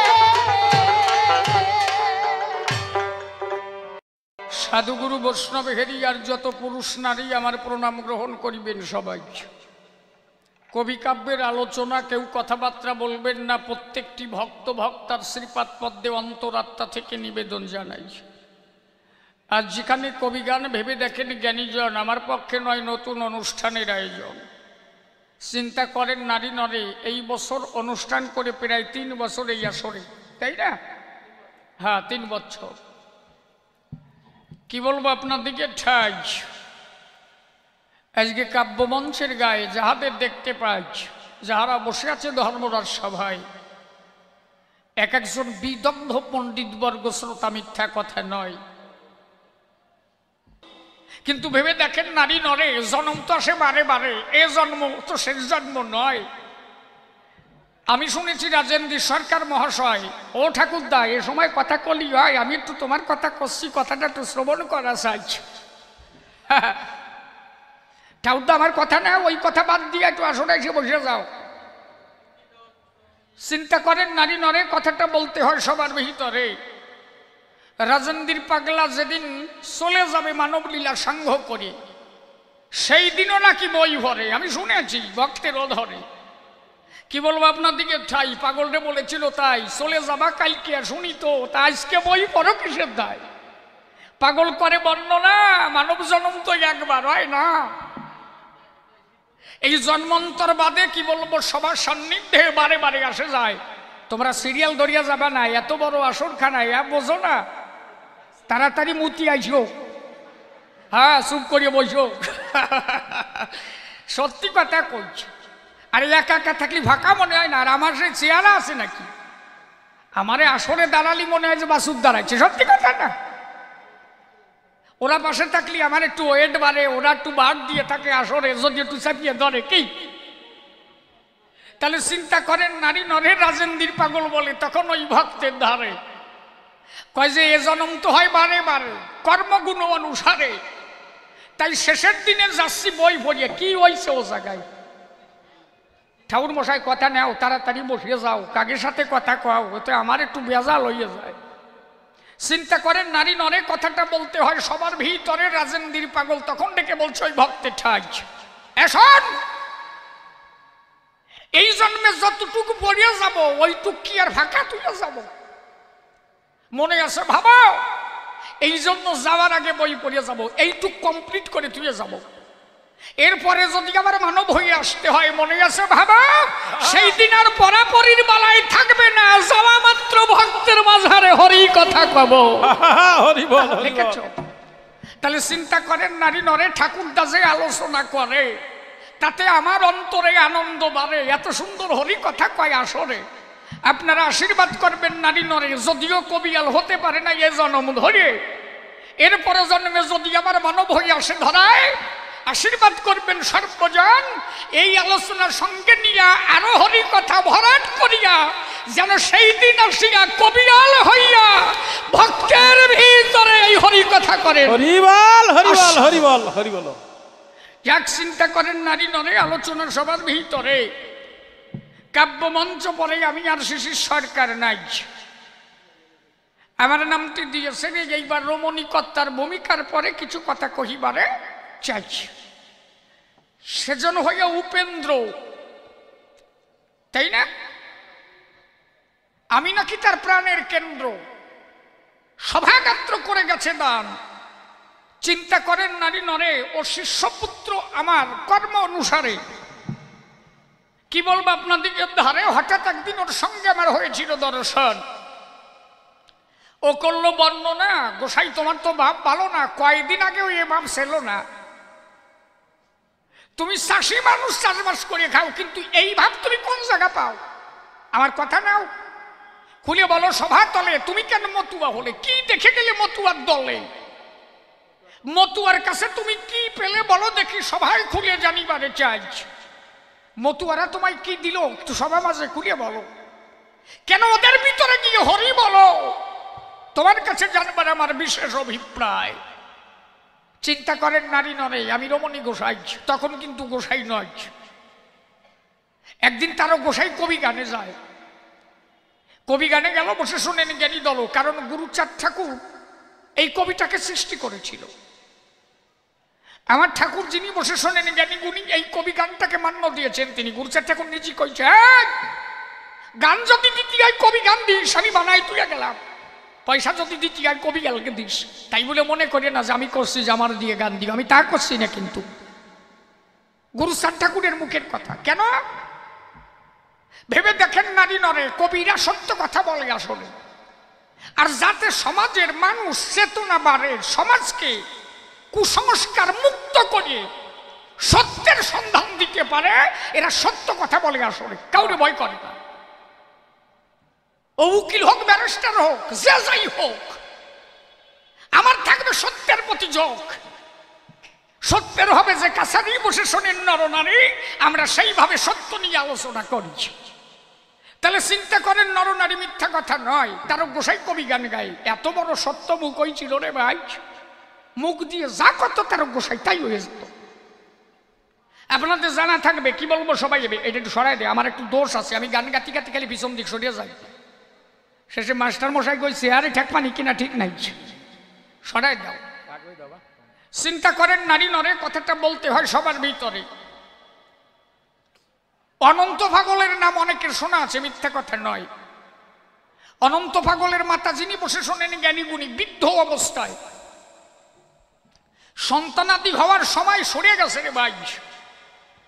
সাধুগুরু বৈষ্ণব হেরি আর যত পুরুষ নারী আমার প্রণাম গ্রহণ করিবেন সবাই। কবি কাব্যের আলোচনা, কেউ কথাবার্তা বলবেন না, প্রত্যেকটি ভক্ত ভক্তার শ্রীপাদ পদ্মে অন্তরাত্মা থেকে নিবেদন জানাই। আর যেখানে কবিগান ভেবে দেখেন জ্ঞানীজন, আমার পক্ষে নয় নতুন অনুষ্ঠানের আয়োজন। চিন্তা করেন নারী নরে, এই বছর অনুষ্ঠান করে প্রায় তিন বছর এই আসরে, তাই না? হ্যাঁ, তিন বছর। কি বলবো আপনার দিকে ঠাই। আজকে কাব্যমঞ্চের গায়ে যাহাদের দেখতে পাই, যাহারা বসে আছে ধর্মরাজ সভায়, এক একজন বিদগ্ধ পণ্ডিত বর্গ, শ্রোতা মিথ্যা কথা নয়। কিন্তু ভেবে দেখেন নারী নরে, জন্ম তো আসে বারে বারে, এ জন্ম তো শেষ জন্ম নয়। আমি শুনেছি রাজেন্দ্র সরকার মহাশয়, ও ঠাকুরদা এ সময় কথা কলি হয়, আমি একটু তোমার কথা করছি, কথাটা একটু শ্রবণ করা চাই। ঠাকুরদা আমার কথা না, ওই কথা বাদ দিয়ে একটু আসলে এসে বসে যাও। চিন্তা করেন নারী নরে, কথাটা বলতে হয় সবার ভিতরে। রাজেন্দ্র পাগলা যেদিন চলে যাবে মানবলীলা সাঙ্গ করে, সেই দিনও নাকি বই ভরে, আমি শুনেছি ভক্তের অধরে। কি বলবো আপনার দিকে ঠাই, পাগলটা বলেছিল তাই, চলে যাবা কালকে শুনি তো, তা আজকে বই পড়ো কিসের দায়। পাগল করে বর্ণনা, মানব জন্ম তো একবার হয় না, এই জন্মান্তর বাদে কি বলবো সবার সান্নিধ্যে বারে বারে আসে যায়। তোমরা সিরিয়াল ধরিয়া যাবা না, এত বড় আসর খানায় বোঝো না। তাড়াতাড়ি মুতি আইসো। হ্যাঁ, চুপ করিয়ে বসো। সত্যি কথা কইছ। আরে একা একা থাকলে ফাঁকা মনে হয় না। আর আমার সেই চেহারা আছে নাকি? আমারে আসরে দাঁড়ালি মনে হয় যে বাসুর দাঁড়াইছে। সত্যি কথা না? ওরা পাশে থাকলে আমার একটু ওয়েট বাড়ে, ওরা একটু বার দিয়ে থাকে আসরে, যদি একটু চাপিয়ে ধরে কি। তাহলে চিন্তা করেন, নারী নরে রাজেন্দ্র পাগল বলে তখন ওই ভক্তের ধারে কয় যে এ জনম তো হয় বারে বারে কর্মগুণ অনুসারে। তাই শেষের দিনে যাচ্ছি বই পড়িয়ে, কি হয়েছে ও জায়গায়? ঠাকুর মশাই কথা নেও, তাড়াতাড়ি বসিয়ে যাও, কাকের সাথে কথা কও, ওতে আমার একটু বেজাল হয়ে যায়। চিন্তা করেন, নারী নরে কথাটা বলতে হয় সবার ভিতরে রাজেন্দ্র পাগল, তখন ডেকে বলছে ওই ভক্তের ঠাই, এখন এই জন্মে যতটুকু পড়িয়ে যাব ওইটুক কি আর ফাঁকা তুলে যাব? মনে আছে ভাবো, এই জন্য যাওয়ার আগে বই পড়িয়ে যাব, এইটুক কমপ্লিট করে তুলে যাব। এরপরে যদি আবার মানব হয়ে আসতে হয়, মনে আছে ভাবা, সেই দিন আর পরাপরির বালাই থাকবে না, যাওয়া মাত্র ভক্তের মাঝারে হরি কথা কব। হরি বল। দেখেছো? তাহলে চিন্তা করেন, নারী নরে ঠাকুরদা যে আলোচনা করে তাতে আমার অন্তরে আনন্দ বাড়ে। এত সুন্দর হরি কথা কয় আসরে। আপনারা আশীর্বাদ করবেন নারী নরে, যদিও কবিয়াল হতে পারে না এ জন্ম ধরে, এরপরে জন্মে যদি আমার মানব হয়ে আসে ধরায়, আশীর্বাদ করবেন সর্বজন। এই আলোচনার সঙ্গে নিয়া আরো হরি কথা ভরাট করিয়া যেন সেই দিন আসিয়া কবিয়াল হইয়া ভক্তের ভিতরে এই হরি কথা করেন। হরি বল, হরি বল, হরি বল, হরি বল। যাক, চিন্তা করেন নারী নরে আলোচনার সবার ভিতরে কাব্য মঞ্চ পরে আমি আর শিশির সরকার নাই, আমার নামটি দিয়েছেন। এইবার রমণীকর্তার ভূমিকার পরে কিছু কথা কহিবারে চাইছি। সেজন্য হইয়া উপেন্দ্র, তাই না? আমি নাকি তার প্রাণের কেন্দ্র, সভাগাত্র করে গেছে দান। চিন্তা করেন নারী নরে, ও শিষ্যপুত্র আমার কর্ম অনুসারে। কি বলবো আপনাদের ধারে, হঠাৎ একদিন ওর সঙ্গে আমার হয়েছিল দর্শন। ও করলো বর্ণনা, গোসাই তোমার তো ভাব ভালো না, কয়েকদিন আগেও এ ভাব ছিল না। তুমি চাষি মানুষ, চাষবাস করে খাও, কিন্তু এই ভাব তুমি কোন জায়গা পাও? আমার কথা নাও, খুলে বলো সভা তলে তুমি কেন মতুয়া হলে? কি দেখে গেলে মতুয়ার দলে? মতুয়ার কাছে তুমি কি পেলে বলো দেখি, সভায় খুলে জানিবারে চাই। মতুয়ারা তোমায় কি দিল একটু সভা মাঝে খুলে বলো। কেন ওদের ভিতরে গিয়ে হরি বলো? তোমার কাছে জানবার আমার বিশেষ অভিপ্রায়। চিন্তা করেন নারী নরে, আমি রমণী গোসাই, তখন কিন্তু গোসাই নয়। একদিন তারও গোসাই কবি গানে যায়, কবি গানে গেল, বসে শুনেন জ্ঞানী দল, কারণ গুরুচাঁদ ঠাকুর এই কবিটাকে সৃষ্টি করেছিল। আমার ঠাকুর যিনি বসে শোনেন জ্ঞানী গুণী, এই কবি গানটাকে মান্য দিয়েছেন তিনি। গুরুচাঁদ ঠাকুর নিজে কইছে, গান যদি দিতে হয় কবি গান দিস, আমি বানাই তুলে গেলাম। পয়সা যদি দিতে হয় কবি গানকে দিস। তাই বলে মনে করে না যে আমি করছি যে আমার দিয়ে গান দিও, আমি তা করছি না। কিন্তু গুরুচাঁদ ঠাকুরের মুখের কথা। কেন ভেবে দেখেন নারী নরে, কবিরা সত্য কথা বলে আসলে। আর যাতে সমাজের মানুষ চেতনা বাড়ে, সমাজকে কুসংস্কার মুক্ত করে সত্যের সন্ধান দিতে পারে, এরা সত্য কথা বলে আসলে, কাউরে ভয় করে না। ও উকিল হোক, ব্যারিস্টার হোক, যে যাই হোক, আমার থাকবে সত্যের প্রতি ঝোঁক। সত্যের হবে যে কাছারি বসে শোনেন নরনারী, আমরা সেইভাবে সত্য নিয়ে আলোচনা করি। তাহলে চিন্তা করেন, নরনারী মিথ্যা কথা নয়, তারও গোসাই কবি গান গায়। এত বড় সত্য মুখ হয়েছিল রে ভাই, মুখ দিয়ে যা করতো তারও গোসাই তাই হয়ে যেত। আপনাদের জানা থাকবে, কি বলবো সবাই, এটা একটু সরাই দেয়, আমার একটু দোষ আছে, আমি গান গাতি গাতি খালি পিছন দিক সরিয়ে যাই। শেষে মাস্টার মশাই কই চেয়ারে ঠেক পানি কিনা ঠিক নাই, সরাই দাও। চিন্তা করেন নারী নরে, কথাটা বলতে হয় সবার ভিতরে। অনন্ত পাগলের নাম অনেকের শোনা আছে, মিথ্যা কথা নয়। অনন্ত পাগলের মাতা যিনি বসে শোনেন জ্ঞানী গুণী, বৃদ্ধ অবস্থায়, সন্তানাদি হওয়ার সময় সরে গেছে রে ভাই।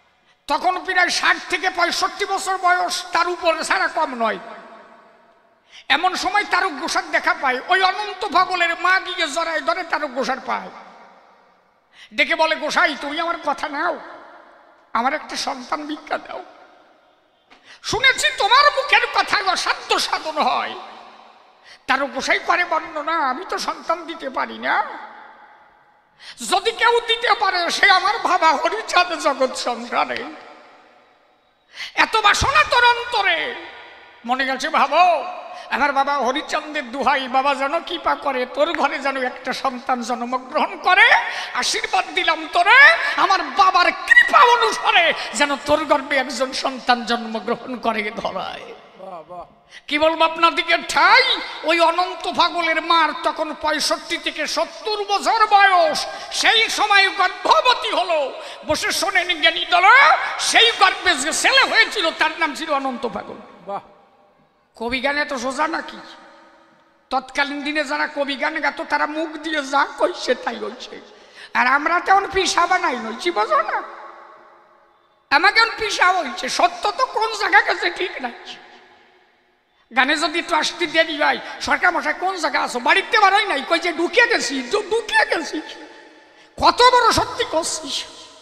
তখন প্রায় ষাট থেকে পঁয়ষট্টি বছর বয়স, তার উপরে ছাড়া কম নয়। এমন সময় তারক গোসার দেখা পায়, ওই অনন্ত পাগলের মা গিয়ে জড়ায় ধরে তারক গোসার পায়, ডেকে বলে, গোসাই তুমি আমার কথা নাও, আমার একটা সন্তান ভিক্ষা দাও। শুনেছি তোমার মুখের কথায় অসাধ্য সাধন হয়। তারক গোসাই করে বর্ণনা, আমি তো সন্তান দিতে পারি না, যদি কেউ দিতে পারে সে আমার বাবা হরিচাঁদ জগৎ সংসারে। এত বাসনা তোর অন্তরে, মনে গেছে ভাবো আমার বাবা হরিচন্দ্রের দুহাই, বাবা যেন কৃপা করে তোর ঘরে যেন একটা সন্তান জন্মগ্রহণ করে, আশীর্বাদ দিলাম তোরে আমার বাবার কৃপা অনুসারে যেন তোর গর্ভে একজন সন্তান জন্মগ্রহণ করে ধরায়। কি বলবো আপনাদিকে ঠাই, ওই অনন্ত পাগলের মার তখন পঁয়ষট্টি থেকে সত্তর বছর বয়স, সেই সময় গর্ভবতী হলো। বসে শোনেন জ্ঞানী দলা, সেই গর্ভে যে ছেলে হয়েছিল তার নাম ছিল অনন্ত পাগল। বাহ, কবি গানে তো সোজা নাকি? তৎকালীন দিনে যারা কবি গান গাত তারা মুখ দিয়ে যা কইছে তাই হয়েছে, আর আমরা তেমন পিসা বানাই নইছি, বোঝো না? আমাকে পিসা হয়েছে, সত্য তো কোন জায়গা গেছে ঠিক নাই। গানে যদি একটু আসতে দেরি হয়, সরকার মশাই কোন জায়গা আছো, বাড়িতে বারোই নাই, কই যে ঢুকিয়ে গেছি, ঢুকিয়ে গেছি, কত বড় সত্যি করছিস।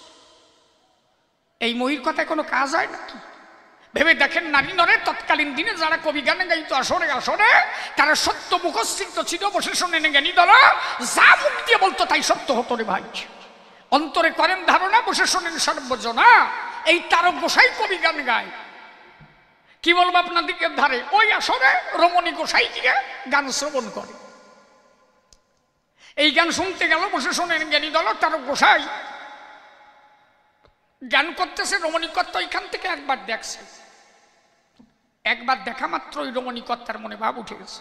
এই মহির কথায় কোনো কাজ হয় নাকি? ভেবে দেখেন নারী নরে তৎকালীন দিনে যারা কবি গানে গাইতো আসরে আসরে তারা সত্য মুখস্থিত ছিল। বসে শোনেন জ্ঞানী দলা, যা মুখ দিয়ে বলতো তাই সত্য হতো রে ভাই, অন্তরে করেন ধারণা। বসে শোনেন সর্বজনা, এই তারক গোসাই কবি গান গায়। কি বলবো আপনাদিকে ধারে ওই আসরে রমণী গোসাই গিয়ে গান শ্রবণ করে। এই গান শুনতে গেল, বসে শোনেন জ্ঞানী দল, তারক গোসাই গান করতেছে, রমণীকর্তা ওইখান থেকে একবার দেখছে। একবার দেখা মাত্র ওই রমণীকর্তার মনে ভাব উঠে গেছে,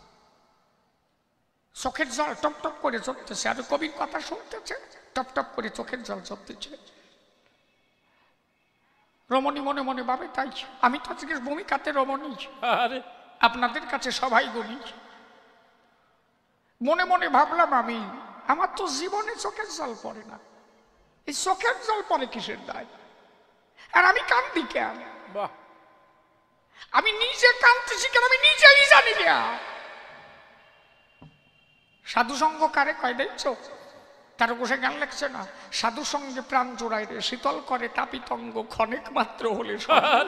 চোখের জল টপ টপ করে চলতেছে, আর কবির কথা শুনতেছে, টপ টপ করে চোখের জল চলতেছে। রমণী মনে মনে ভাবে, তাই আমি তো আজকে ভূমিকাতে রমণী, আপনাদের কাছে সবাই গুণী। মনে মনে ভাবলাম, আমি আমার তো জীবনে চোখের জল পড়ে না, এই চোখের জল পরে কিসের দায়, আর আমি কান্দি কেন? আমি নিজে কাঁদতেছি কেন, আমি নিজেই জানি না। সাধু সঙ্গ কারে কয় দেখছো? তার বসে গান লেখছে না, সাধু সঙ্গে প্রাণ জোড়ায় রে, শীতল করে তাপিতঙ্গ ক্ষণিক মাত্র হলে।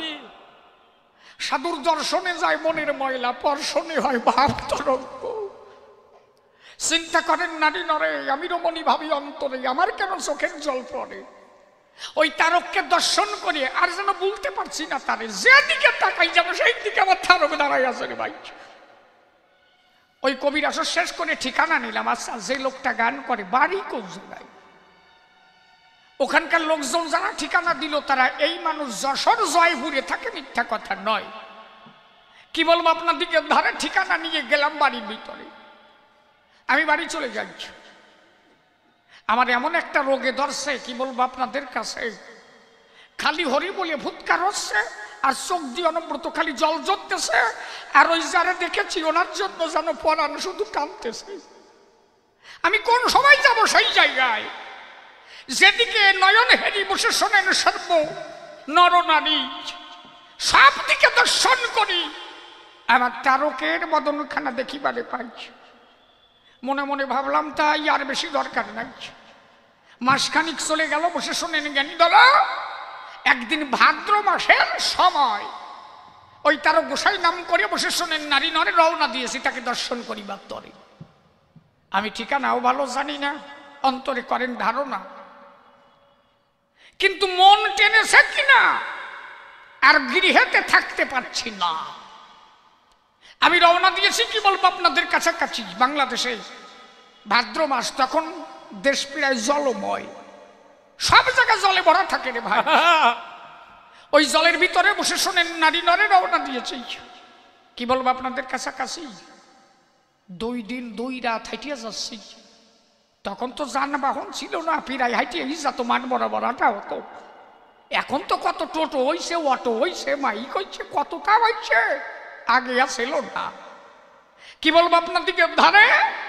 সাধুর দর্শনে যায় মনের ময়লা, পর্শনে হয় ভাব তরঙ্গ। চিন্তা করেন নারী নরে, আমি রমণী ভাবি অন্তরে, আমার কেন চোখের জল পড়ে? ওই তারককে দর্শন করে আর যেন বলতে পারছি না তারে, যেদিকে তাকাই যাবো সেই দিকে আমার তারক দাঁড়াই আছে রে ভাই। ওই কবির আসর শেষ করে ঠিকানা নিলাম, আচ্ছা যে লোকটা গান করে বাড়ি কোন জায়গায়? ওখানকার লোকজন যারা ঠিকানা দিল তারা এই মানুষ যশোর জয়পুরে থাকে, মিথ্যা কথা নয়। কি বলবো আপনার দিকে ধারে ঠিকানা নিয়ে গেলাম বাড়ির ভিতরে। আমি বাড়ি চলে যাচ্ছি, আমার এমন একটা রোগে ধরছে, কি বলবো আপনাদের কাছে, খালি হরি বলে ভূতকার হচ্ছে আর চোখ দিয়ে অনব্রত খালি জল জ্বলতেছে, আর ওই যারে দেখেছি ওনার জন্য যেন পরাণ শুধু কাঁদতেছে। আমি কোন সময় যাব সেই জায়গায় যেদিকে নয়ন হেরি বসে শোনেন সর্ব নর নারী, সব দিকে দর্শন করি, আমার তারকের বদনখানা দেখিবারে পাই। মনে মনে ভাবলাম তাই, আর বেশি দরকার নাই। মাসখানিক চলে গেল, বসে শোনেন জ্ঞানী দলা, একদিন ভাদ্র মাসের সময় ওই তারক গোসাই নাম করে বসে শোনেন নারী নরে রওনা দিয়েছি তাকে দর্শন করিবার তরে। আমি ঠিকানাও ভালো জানি না, অন্তরে করেন ধারণা, কিন্তু মন টেনেছে কিনা আর গৃহেতে থাকতে পারছি না। আমি রওনা দিয়েছি, কি বলবো আপনাদের কাছাকাছি বাংলাদেশে ভাদ্র মাস, তখন দেশ প্রায় জলময়, সব জায়গায় জলে ভরা থাকে রে ভাই। ওই জলের ভিতরে বসে শোনেন নারী নরে রওনা দিয়েছি, কি বলবো আপনাদের কাছাকাছি দুই দিন দুই রাত হাইটিয়া যাচ্ছি। তখন তো যানবাহন ছিল না, পিরাই হাইটিয়ে যাতো, মাঠ বরাবর আটা হতো। এখন তো কত টোটো হইছে, অটো হইছে, মাইক হইছে, কত কাম হইছে, আগে ছিল না। কি বলবো আপনার দিকে ধারে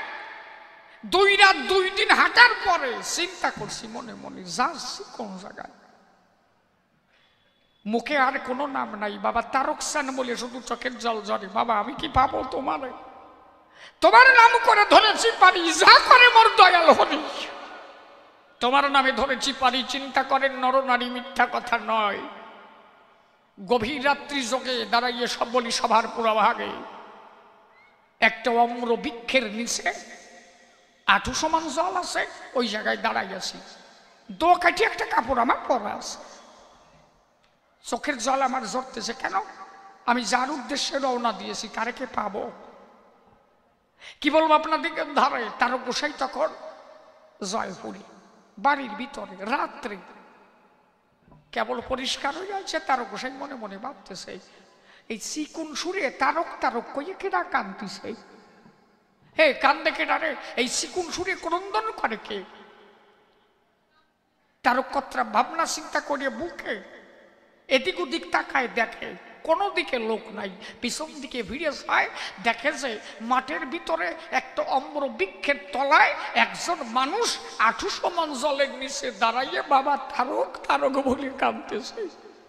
দুই রাত দুই দিন হাঁটার পরে চিন্তা করছি মনে মনে, যাচ্ছি কোন জায়গায়? মুখে আর কোনো নাম নাই বাবা তারকসান বলে শুধু চোখের জল ঝরে বাবা আমি কি পাবো তোমার তোমার নাম করে ধরেছি পারি যা করে মোর দয়াল হরি তোমার নামে ধরেছি পারি চিন্তা করেন নরনারী মিথ্যা কথা নয় গভীর রাত্রি যোগে দাঁড়াইয়ে সব বলি সভার পুরোভাগে একটা অম্র বৃক্ষের নিচে আঠু সমান জল আছে ওই জায়গায় দাঁড়াই আছি দো কাঠি একটা কাপড় আমার পরা আছে চোখের জল আমার ঝরতেছে কেন আমি যার উদ্দেশ্যে রওনা দিয়েছি কারেকে পাবো কি বলবো আপনাদেরকে ধারে তার গোসাই তখন জয়পুরি বাড়ির ভিতরে রাত্রে কেবল পরিষ্কার হয়ে যাচ্ছে তার গোসাই মনে মনে ভাবতেছে এই চিকুন সুরে তারক তারক কইয়ে কেডা কান্দিছে হে কান্দে কেডারে এই চিকুন সুরে ক্রন্দন করে কে তারক কত্রা ভাবনা চিন্তা করিয়ে বুকে এদিক ওদিক তাকায় দেখে কোনো দিকে লোক নাই পিছন দিকে ভিড়ে যায় দেখে যে মাঠের ভিতরে একটা অম্র বৃক্ষের তলায় একজন মানুষ আঠু সমান জলের নিচে দাঁড়াইয়ে বাবা তারক তারক বলে কাঁদতেছে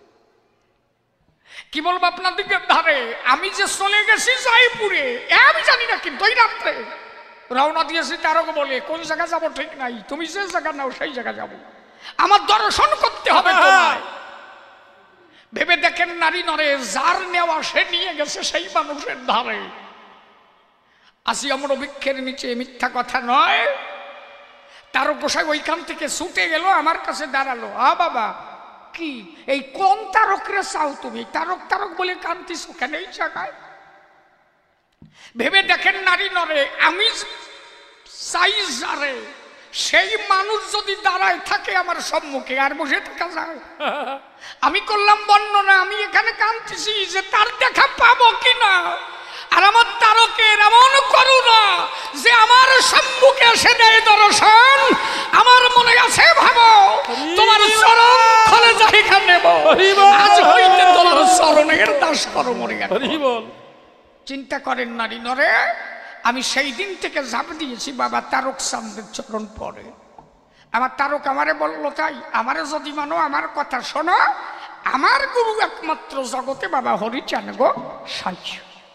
কি বলবো আপনাদেরকে ধারে আমি যে চলে গেছি জয়পুরে আমি জানি না কিন্তু ওই রাত্রে রওনা দিয়েছি তারক বলে কোন জায়গা যাবো ঠিক নাই তুমি যে জায়গা নাও সেই জায়গা যাবো আমার দর্শন করতে হবে তোমায় ভেবে দেখেন নারী নরে যার নেওয়া সে নিয়ে গেছে সেই মানুষের ধারে আসি অম্র বৃক্ষের নিচে মিথ্যা কথা নয় তারক গোসাই ওইখান থেকে ছুটে গেল আমার কাছে দাঁড়ালো আ বাবা কি এই কোন তারকরে চাও তুমি তারক তারক বলে কান্তিস কেন এই জায়গায় ভেবে দেখেন নারী নরে আমি চাই যারে সেই মানুষ যদি দাঁড়ায় থাকে আমার সম্মুখে আর বসে থাকা যায় আমি করলাম বর্ণনা আমি এখানে কাঁদতেছি যে তার দেখা পাবো কিনা আর আমার তারকের এমন করুণা যে আমার সম্মুখে এসে দেয় দর্শন আমার মনে আছে ভাবো তোমার চরণ খলে জায়গা নেব আজ হইতে তোমার চরণের দাস করো মরে গেল চিন্তা করেন নারী নরে আমি সেই দিন থেকে ঝাঁপ দিয়েছি বাবা তারক চাঁদের চরণ পরে আমার তারক আমারে বললো তাই আমারে যদি মানো আমার কথা শোনো আমার গুরু একমাত্র জগতে বাবা হরিচান গো সাহায্য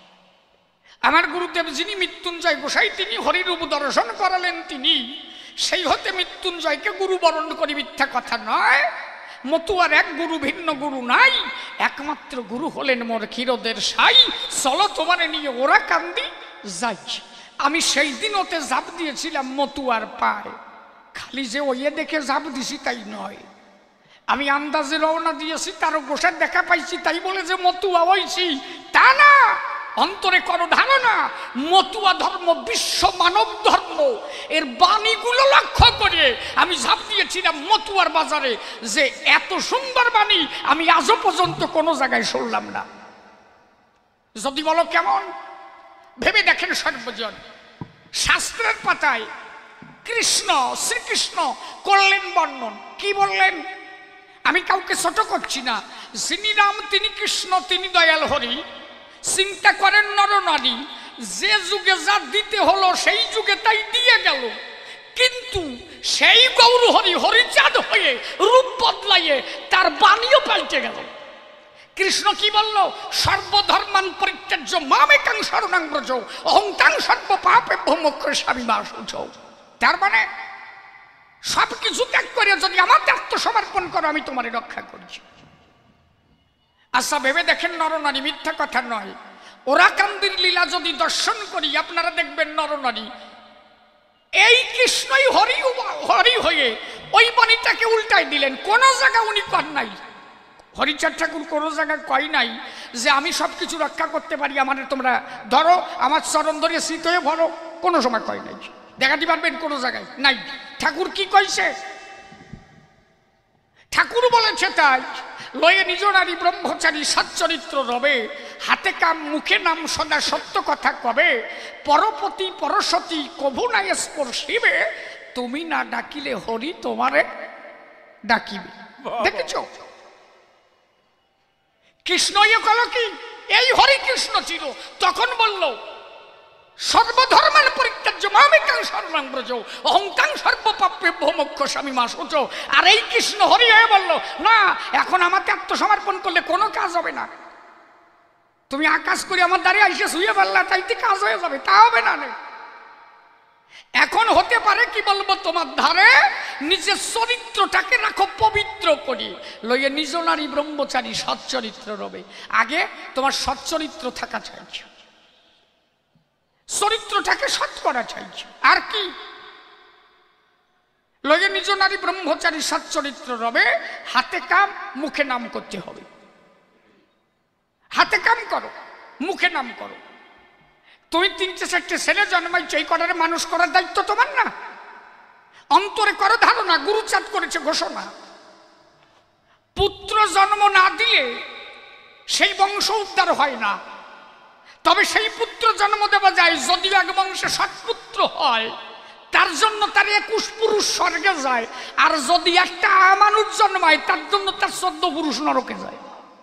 আমার গুরুদেব যিনি মৃত্যুঞ্জয় গোসাই তিনি হরিরূপ দর্শন করালেন তিনি সেই হতে মৃত্যুঞ্জয়কে গুরু বরণ করি মিথ্যা কথা নয় মতুয়ার এক গুরু ভিন্ন গুরু নাই একমাত্র গুরু হলেন মোর ক্ষীরদের সাই চলো তোমারে নিয়ে ওরা কান্দি যাই আমি সেই দিন ওতে ঝাঁপ দিয়েছিলাম মতুয়ার পায় খালি যে ওইয়ে দেখে ঝাঁপ দিছি তাই নয় আমি আন্দাজে রওনা দিয়েছি তারও গোসার দেখা পাইছি তাই বলে যে মতুয়া হইছি তা না অন্তরে করো ধারণা মতুয়া ধর্ম বিশ্ব মানব ধর্ম এর বাণীগুলো লক্ষ্য করে আমি ঝাঁপ দিয়েছিলাম মতুয়ার বাজারে যে এত সুন্দর বাণী আমি আজও পর্যন্ত কোনো জায়গায় শুনলাম না যদি বলো কেমন ভেবে দেখেন সর্বজন শাস্ত্রের পাতায় কৃষ্ণ শ্রীকৃষ্ণ করলেন বর্ণন কি বললেন আমি কাউকে ছোট করছি না যিনি রাম তিনি কৃষ্ণ তিনি দয়াল হরি চিন্তা করেন নরনারী যে যুগে যা দিতে হলো সেই যুগে তাই দিয়ে গেল কিন্তু সেই গৌর হরি হরিচাঁদ হয়ে রূপ বদলাইয়ে তার বাণীও পাল্টে গেল কৃষ্ণ কি বলল সর্বধর্মান পরিত্যাজ্য মামেকাং শরণাং ব্রজ অহংকাং সর্ব পাপে মোক্ষ স্বামীবাসুচ তার মানে সব কিছু ত্যাগ করে যদি আমার আত্মসমর্পণ করো আমি তোমারে রক্ষা করছি আচ্ছা ভেবে দেখেন নরনারী মিথ্যা কথা নয় ওরা কান্দির লীলা যদি দর্শন করি আপনারা দেখবেন নরনারী এই কৃষ্ণই হরি হরি হয়ে ওই বাণীটাকে উল্টাই দিলেন কোন জায়গা উনি কর নাই হরিচাঁদ ঠাকুর কোনো জায়গায় কয় নাই যে আমি সব কিছু রক্ষা করতে পারি আমাদের তোমরা ধরো আমার চরণ ধরে শীত হয়ে ভরো কোনো সময় কয় নাই দেখাতে পারবেন কোনো জায়গায় নাই ঠাকুর কি কইছে ঠাকুর বলেছে তাই লয়ে নিজ নারী ব্রহ্মচারী সচ্চরিত্র রবে হাতে কাম মুখে নাম সদা সত্য কথা কবে পরপতি পরসতী কভু নাই স্পর্শিবে তুমি না ডাকিলে হরি তোমারে ডাকিবে দেখেছো কৃষ্ণ ইয়ে কল কি এই হরি কৃষ্ণ ছিল তখন বলল সর্বধর্মান পরিত্যাজ্য মামেকাং শরণং ব্রজ অহংকাং সর্বপাপেভ্যো মোক্ষয়ামি মা শুচো। আর এই কৃষ্ণ হরি হয়ে বলল, না এখন আমাকে আত্মসমর্পণ করলে কোনো কাজ হবে না। তুমি আকাশ করে আমার দাঁড়িয়ে এসে শুয়ে বললা তাইতে কাজ হয়ে যাবে, তা হবে না। এখন হতে পারে কি বলবো, তোমার ধারে নিজের চরিত্রটাকে রাখো পবিত্র করি, লইয়ে নিজ নারী ব্রহ্মচারী সচ্চরিত্র রবে। আগে তোমার সচ্চরিত্র থাকা চাইছে, চরিত্রটাকে সৎ করা চাইছে। আর কি লইয়ে নিজ নারী ব্রহ্মচারী সচ্চরিত্র রবে। হাতে কাম মুখে নাম করতে হবে। হাতে কাম করো, মুখে নাম করো। তুমি তিনটে চারটে ছেলে জন্মাইছো, এই কটারে মানুষ করার দায়িত্ব তোমার না? অন্তরে করো ধারণা, গুরুচাঁদ করেছে ঘোষণা, পুত্র জন্ম না দিয়ে সেই বংশ উদ্ধার হয় না। তবে সেই পুত্র জন্ম দেওয়া যায় যদি এক বংশে সৎপুত্র হয়, তার জন্য তার একুশ পুরুষ স্বর্গে যায়। আর যদি একটা মানুষ জন্মায়, তার জন্য তার চোদ্দ পুরুষ নরকে যায়।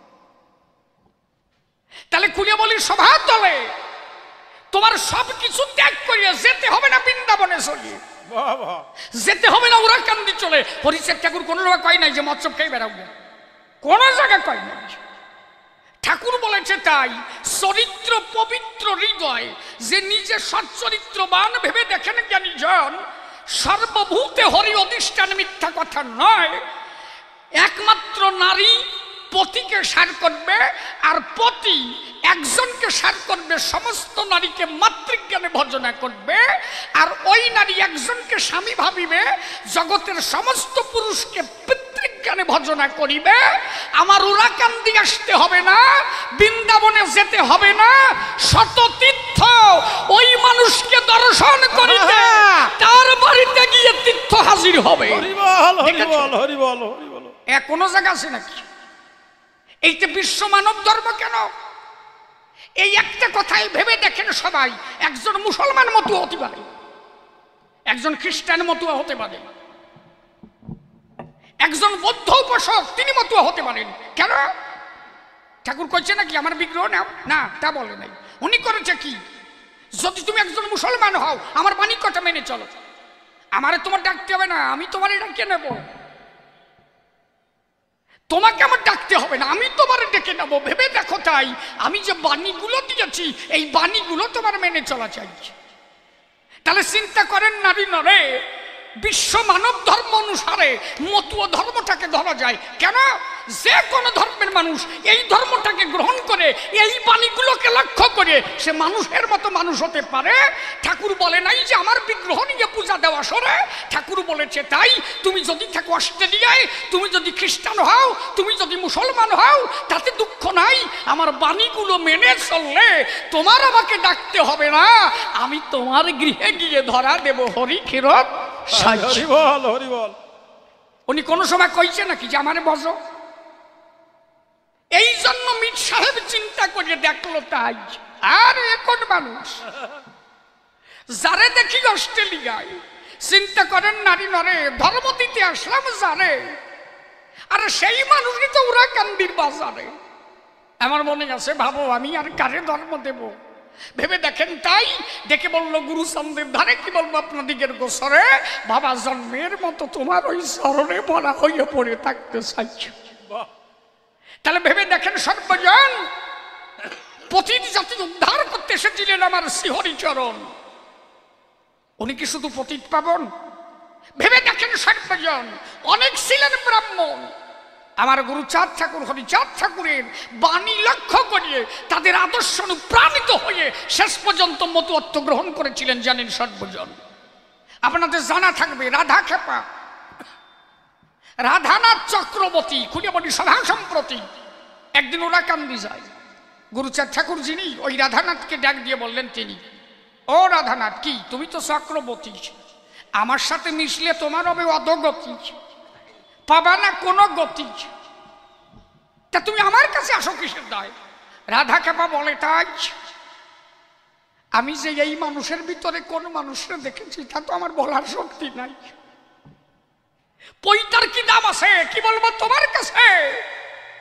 তাহলে খুলে বলি সভা তলে তোমার সবকিছু ত্যাগ করিয়া যেতে হবে না বৃন্দাবনে চলিয়ে, যেতে হবে না উরাকান্দি চলে। হরিচাঁদ ঠাকুর কোন জায়গায় কয় নাই যে মৎস্য খেয়ে বেড়াবো, কোন জায়গায় কয় নাই। ঠাকুর বলেছে তাই চরিত্র পবিত্র হৃদয়, যে নিজে সচ্চরিত্রবান ভেবে দেখেন জ্ঞানী জন, সর্বভূতে হরি অধিষ্ঠান মিথ্যা কথা নয়। একমাত্র নারী পতিকে সার করবে, আর পতি একজনকে সার করবে, সমস্ত নারীকে মাতৃজ্ঞানে ভজনা করবে। আর ওই নারী একজনকে স্বামী ভাবিবে, জগতের সমস্ত পুরুষকে পিতৃজ্ঞানে ভজনা করিবে। আমার উরাকান্দি আসতে হবে না, বৃন্দাবনে যেতে হবে না, শততীর্থ ওই মানুষকে দর্শন করিতে তার বাড়িতে গিয়ে তীর্থ হাজির হবে। এ কোনো জায়গা আছে নাকি? এইটা বিশ্ব মানব ধর্ম কেন? এই একটা কথাই ভেবে দেখেন সবাই, একজন মুসলমান মতো হতে পারে, একজন খ্রিস্টান মতো হতে পারে, একজন বৌদ্ধ উপাসক তিনি মতো হতে পারেন। কেন? ঠাকুর কইছে নাকি আমার বিগ্রহ নাও? না, তা বলে নাই। উনি করেছে কি, যদি তুমি একজন মুসলমান হও আমার বাণী কথা মেনে চলো, আমারে তোমার ডাকতে হবে না, আমি তোমার ডাকে নেব। তোমাকে আমার ডাকতে হবে না, আমি তোমার ডেকে নেবো। ভেবে দেখো তাই আমি যে বাণীগুলো দিয়েছি এই বাণীগুলো তোমার মেনে চলা চাইছি। তাহলে চিন্তা করেন নারী নরে, বিশ্ব মানব ধর্ম অনুসারে মতুয়া ধর্মটাকে ধরা যায় কেন? যে কোনো ধর্মের মানুষ এই ধর্মটাকে গ্রহণ করে এই বাণীগুলোকে লক্ষ্য করে সে মানুষের মতো মানুষ হতে পারে। ঠাকুর বলে নাই যে আমার বিগ্রহ নিয়ে পূজা দেওয়া সরে, ঠাকুর বলেছে তাই তুমি যদি থাকো অস্ট্রেলিয়ায়, তুমি যদি খ্রিস্টান হও, তুমি যদি মুসলমান হও, তাতে দুঃখ নাই। আমার বাণীগুলো মেনে চললে তোমার আমাকে ডাকতে হবে না, আমি তোমার গৃহে গিয়ে ধরা দেব হরি ক্ষীরত হরি বল হরি বল। উনি কোন সময় কইছে নাকি যে আমারে বজো? এই জন্য মির সাহেব চিন্তা করে দেখলো তাই। আর এখন মানুষ যারে দেখি অস্ট্রেলিয়ায়, চিন্তা করেন নারী নরে ধর্ম দিতে আসলাম যারে, আর সেই মানুষই তো উরাকান্দির বাজারে। আমার মনে আছে ভাবো আমি আর কারে ধর্ম দেব? ভেবে দেখেন তাই দেখে বলল গুরুচন্দ্রের ধারে কি বলবো আপনাদিগের গোসরে, বাবা জন্মের মতো তোমার ওই চরণে মরা হইয়া পড়ে থাকতে চাইছ। তাহলে ভেবে দেখেন সর্বজন পতিত জাতি উদ্ধার করতে এসেছিলেন আমার শ্রীহরিচরণ, উনি কি শুধু পতিত পাবন? ভেবে দেখেন সর্বজন অনেক ছিলেন ব্রাহ্মণ, আমার গুরু চাঁদ ঠাকুর হরিচাঁদ ঠাকুরের বাণী লক্ষ্য করিয়ে তাদের আদর্শ অনুপ্রাণিত হয়ে শেষ পর্যন্ত মতুয়ত্ব গ্রহণ করেছিলেন। জানেন সর্বজন, আপনাদের জানা থাকবে রাধা খেপা রাধানাথ চক্রবর্তী খুলিয়াবলী সভা সম্প্রতি একদিন ওরা কান্দি যায়, গুরুচাঁদ ঠাকুর যিনি ওই রাধানাথকে ডাক দিয়ে বললেন তিনি, ও রাধানাথ কি তুমি তো চক্রবর্তী, আমার সাথে মিশলে তোমার হবে অধগতি, পাবা না কোনো গতি, তা তুমি আমার কাছে আসো কিসের দায়? রাধা খেপা বলে তাই আমি যে এই মানুষের ভিতরে কোন মানুষের দেখেছি তা তো আমার বলার শক্তি নাই, পৈতার কি দাম আছে কি বলবো তোমার কাছে?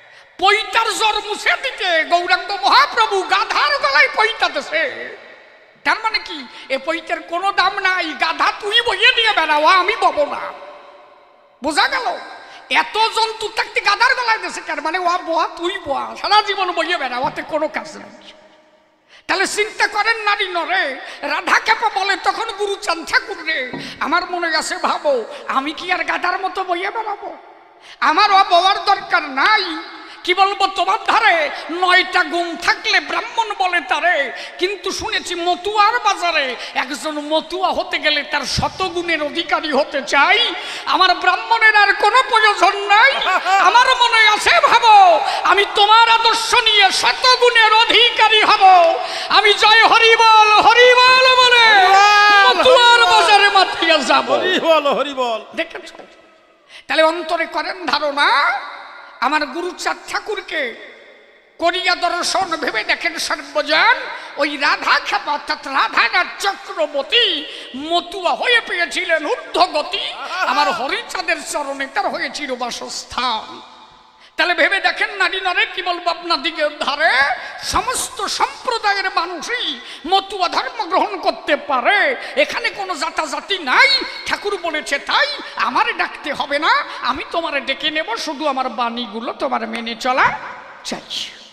পৈতার জ্বর মুছে দিতে গৌরাঙ্গ মহাপ্রভু গাধার গলায় পৈতা দেশে, তার মানে কি এ পৈতের কোনো দাম নাই, গাধা তুই বইয়ে দিয়ে বেড়াও, আমি ববো না। বোঝা গেল? এত জন্তু থাকতে গাধার গলায় দেশে কেন? মানে ও বোয়া তুই বোয়া, সারা জীবন বইয়ে বেড়া, ওতে কোনো কাজ নাই। তাহলে চিন্তা করেন নারী নরে, রাধা খেপা বলে তখন গুরুচাঁদ ঠাকুর রে, আমার মনে আছে ভাবো আমি কি আর গাধার মতো বইয়ে বেড়াবো? আমার ও বাবার দরকার নাই। কি বলবো তোমার ধারে নয়টা গুণ থাকলে ব্রাহ্মণ বলে তারে, কিন্তু শুনেছি মতুয়ার বাজারে একজন মতুয়া হতে গেলে তার শতগুণের অধিকারী হতে চাই। আমার ব্রাহ্মণের আর কোনো প্রয়োজন নাই। আমার মনে আছে ভাবো আমি তোমার আদর্শ নিয়ে শতগুণের অধিকারী হব। আমি জয় হরিবল হরিবল বলে মতুয়ার বাজারে মাতিয়া যাব। হরিবল হরিবল। দেখেছ? তাহলে অন্তরে করেন ধারণা, আমার গুরুচাঁদ ঠাকুরকে করিয়া দর্শন ভেবে দেখেন সর্বজন, ওই রাধা খেপা অর্থাৎ রাধানাথ চক্রবর্তী মতুয়া হয়ে পেয়েছিলেন ঊর্ধ্বগতি, আমার হরিচাঁদের চরণে তার হয়েছিল বাসস্থান। তাহলে ভেবে দেখেন নারী নরে, কি বলবো আপনার দিকে ধারে সমস্ত সম্প্রদায়ের মানুষই মতুয়া ধর্ম গ্রহণ করতে পারে, এখানে কোনো জাতাজাতি নাই। ঠাকুর বলেছে তাই আমার ডাকতে হবে না, আমি তোমার ডেকে নেব, শুধু আমার বাণীগুলো তোমার মেনে চলা চাই।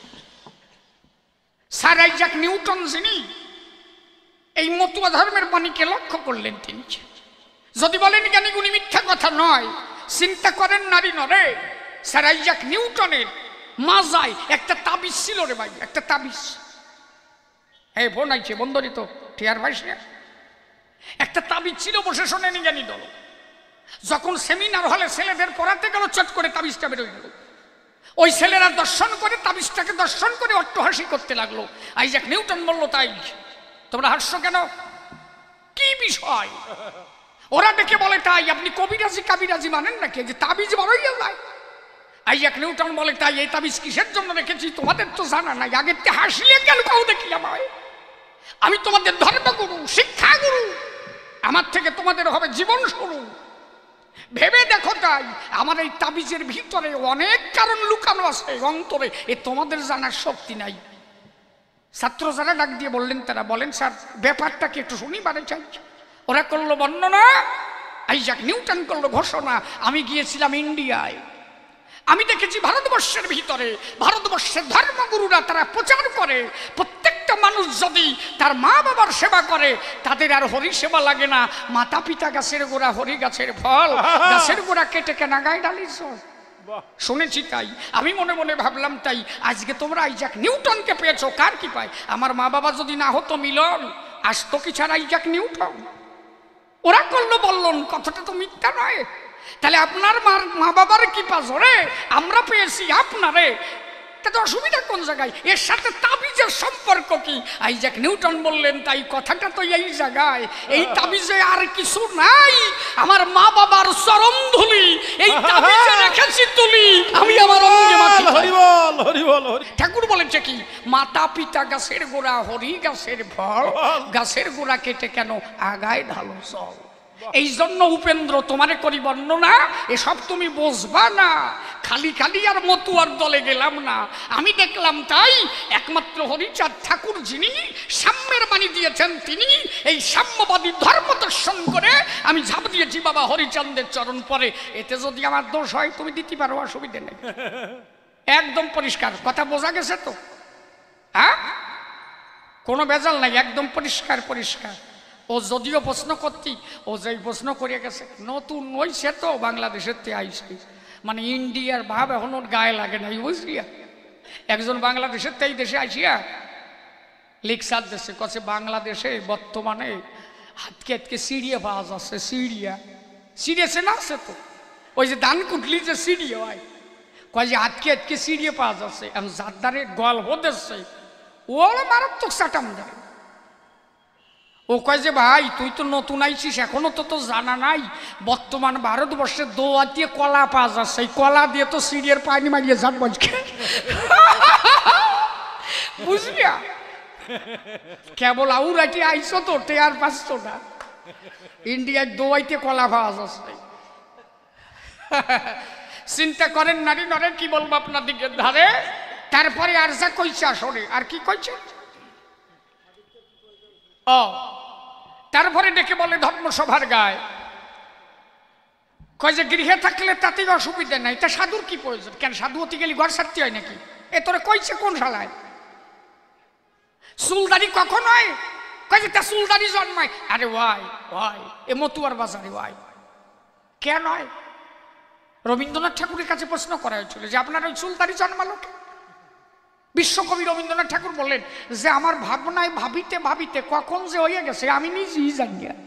স্যার আইজাক নিউটন যিনি এই মতুয়া ধর্মের বাণীকে লক্ষ্য করলেন, তিনি যদি বলেন জ্ঞানীগুণী মিথ্যা কথা নয়, চিন্তা করেন নারী নরে, স্যার আইজাক নিউটনের মাজায় একটা তাবিজ ছিল রে ভাই, একটা তাবিজ। এই বোন আইছে বন্ধরি তো টিয়ার ভাইস না, একটা তাবিজ ছিল, বসে শোনেনি জ্ঞানী দল। যখন সেমিনার হলে ছেলেদের পড়াতে গেল, চট করে তাবিজটা বেরোয় গেল। ওই ছেলেরা দর্শন করে তাবিজটাকে দর্শন করে অট্টহাসি করতে লাগলো। আইজাক নিউটন বলল, তাই তোমরা হাসছো কেন? কি বিষয়? ওরা ডেকে বলে, তাই আপনি কবিরাজি কাবিরাজি মানেন নাকি, যে তাবিজ বড়ই যায়? আইজাক নিউটন বলে, তাই এই তাবিজ কিসের জন্য রেখেছি তোমাদের তো জানা নাই, আগের তে হাসিয়ে কেন কাউ দেখি আমায়? আমি তোমাদের ধর্মগুরু, শিক্ষাগুরু, আমার থেকে তোমাদের হবে জীবন শুরু। ভেবে দেখো, তাই আমার এই তাবিজের ভিতরে অনেক কারণ লুকানো আছে অন্তরে, এ তোমাদের জানার শক্তি নাই। ছাত্র যারা ডাক দিয়ে বললেন, তারা বলেন, স্যার ব্যাপারটা কি একটু শুনি বারে চাই। ওরা করলো বর্ণনা, আইজাক নিউটন করলো ঘোষণা, আমি গিয়েছিলাম ইন্ডিয়ায়, আমি দেখেছি ভারতবর্ষের ভিতরে ভারতবর্ষের ধর্মগুরুরা তারা প্রচার করে প্রত্যেকটা মানুষ যদি তার মা বাবার সেবা করে তাদের আর হরি সেবা লাগে না। মাতা পিতা গাছের গোড়া, হরি গাছের ফল, গাছের গোড়া কেটে কেনা গায়ে ডালিস। শুনেছি তাই, আমি মনে মনে ভাবলাম, তাই আজকে তোমরা আইজাক নিউটনকে পেয়েছো, কার কি পায়? আমার মা বাবা যদি না হতো মিলন, আসতো কি ছাড়া আইজাক নিউটন? ওরা করলো বললেন, কথাটা তো মিথ্যা নয়। তাহলে আপনার মার মা বাবার কি পাজরে আমরা পেয়েছি আপনারে, তাতে অসুবিধা কোন জায়গায়? এর সাথে তাবিজের সম্পর্ক কি? আইজাক নিউটন বললেন, তাই কথাটা তো এই জায়গায়, এই তাবিজে আর কিছু নাই, আমার মা বাবার চরণ ধুলি এই তাবিজে রেখেছি তুলি, আমি আমার অঙ্গে মাখি। হরিবল হরিবল। ঠাকুর বলেছে কি, মাতা পিতা গাছের গোড়া, হরি গাছের ফল, গাছের গোড়া কেটে কেন আগায় ঢালো চল। এই জন্য উপেন্দ্র তোমারে করি বর্ণনা, এসব তুমি বুঝবা না, খালি খালি আর মতুয়ার দলে গেলাম না। আমি দেখলাম তাই একমাত্র হরিচাঁদ ঠাকুর যিনি সাম্যের বাণী দিয়েছেন, তিনি এই সাম্যবাদী ধর্ম দর্শন করে আমি ঝাঁপ দিয়েছি বাবা হরিচাঁদের চরণ পরে। এতে যদি আমার দোষ হয় তুমি দিতে পারো, অসুবিধে নেই, একদম পরিষ্কার কথা। বোঝা গেছে তো? হ্যাঁ, কোনো বেজাল নাই, একদম পরিষ্কার পরিষ্কার। ও যদিও প্রশ্ন করতি, ও যেই প্রশ্ন করিয়া গেছে নতুন ওইছে তো বাংলাদেশের তে আইসি, মানে ইন্ডিয়ার ভাব এখন ওর গায়ে লাগে নাই, বুঝলিয়া? একজন বাংলাদেশের তেই দেশে আইসিয়া লিখসার দেশে কছে, বাংলাদেশে বর্তমানে হাতকে হাতকে সিঁড়িয়া পাওয়া যাচ্ছে, সিঁড়িয়া সিঁড়িয়েছে না আছে তো, ওই যে ধান কুটলি যে সিঁড়িয়ে হয়, কয় যে হাতকে হাতকে সিঁড়িয়ে পাওয়া যাচ্ছে, এখন যার দ্বারে গল্প দেখছে ওর মারাত্মক চাটাম দেয়। ও কয় যে ভাই তুই তো নতুন আইছিস, এখনো তো তো জানা নাই, বর্তমান ভারতবর্ষে দোয়া দিয়ে কলা পাওয়া যাচ্ছে, এই কলা দিয়ে তো সিঁড়ির পানি মারিয়ে যান বলছে, বুঝলিয়া? কেবল আউরাটি আইসো তো টেয়ার পাচ্ছ না, ইন্ডিয়ার দোয়াইতে কলা পাওয়া যাচ্ছে। চিন্তা করেন নারী নরে, কি বলবো আপনার দিকে ধারে। তারপরে আর যা কইছে আসলে আর কি কইছে, ও তারপরে ডেকে বলে ধর্মসভার গায়ে, কয় যে গৃহে থাকলে তাতেই অসুবিধা নাই, তা সাধুর কি প্রয়োজন? কেন সাধু হতে গেলে ঘর ছাড়তে হয় নাকি? এ তোরে কইছে কোন শালায়? চুলদারি কখন হয়? কয় যে তা চুলদারি জন্মায়। আরে ওয়াই ওয়াই এ মতুয়ার বাজারে ওয়াই কেন হয়? রবীন্দ্রনাথ ঠাকুরের কাছে প্রশ্ন করা হয়েছিল যে আপনার ওই চুলদারি জন্মালো কেন? বিশ্বকবি রবীন্দ্রনাথ ঠাকুর বললেন যে আমার ভাবনায় ভাবিতে ভাবিতে কখন যে হয়ে গেছে আমি নিজেই জানি না।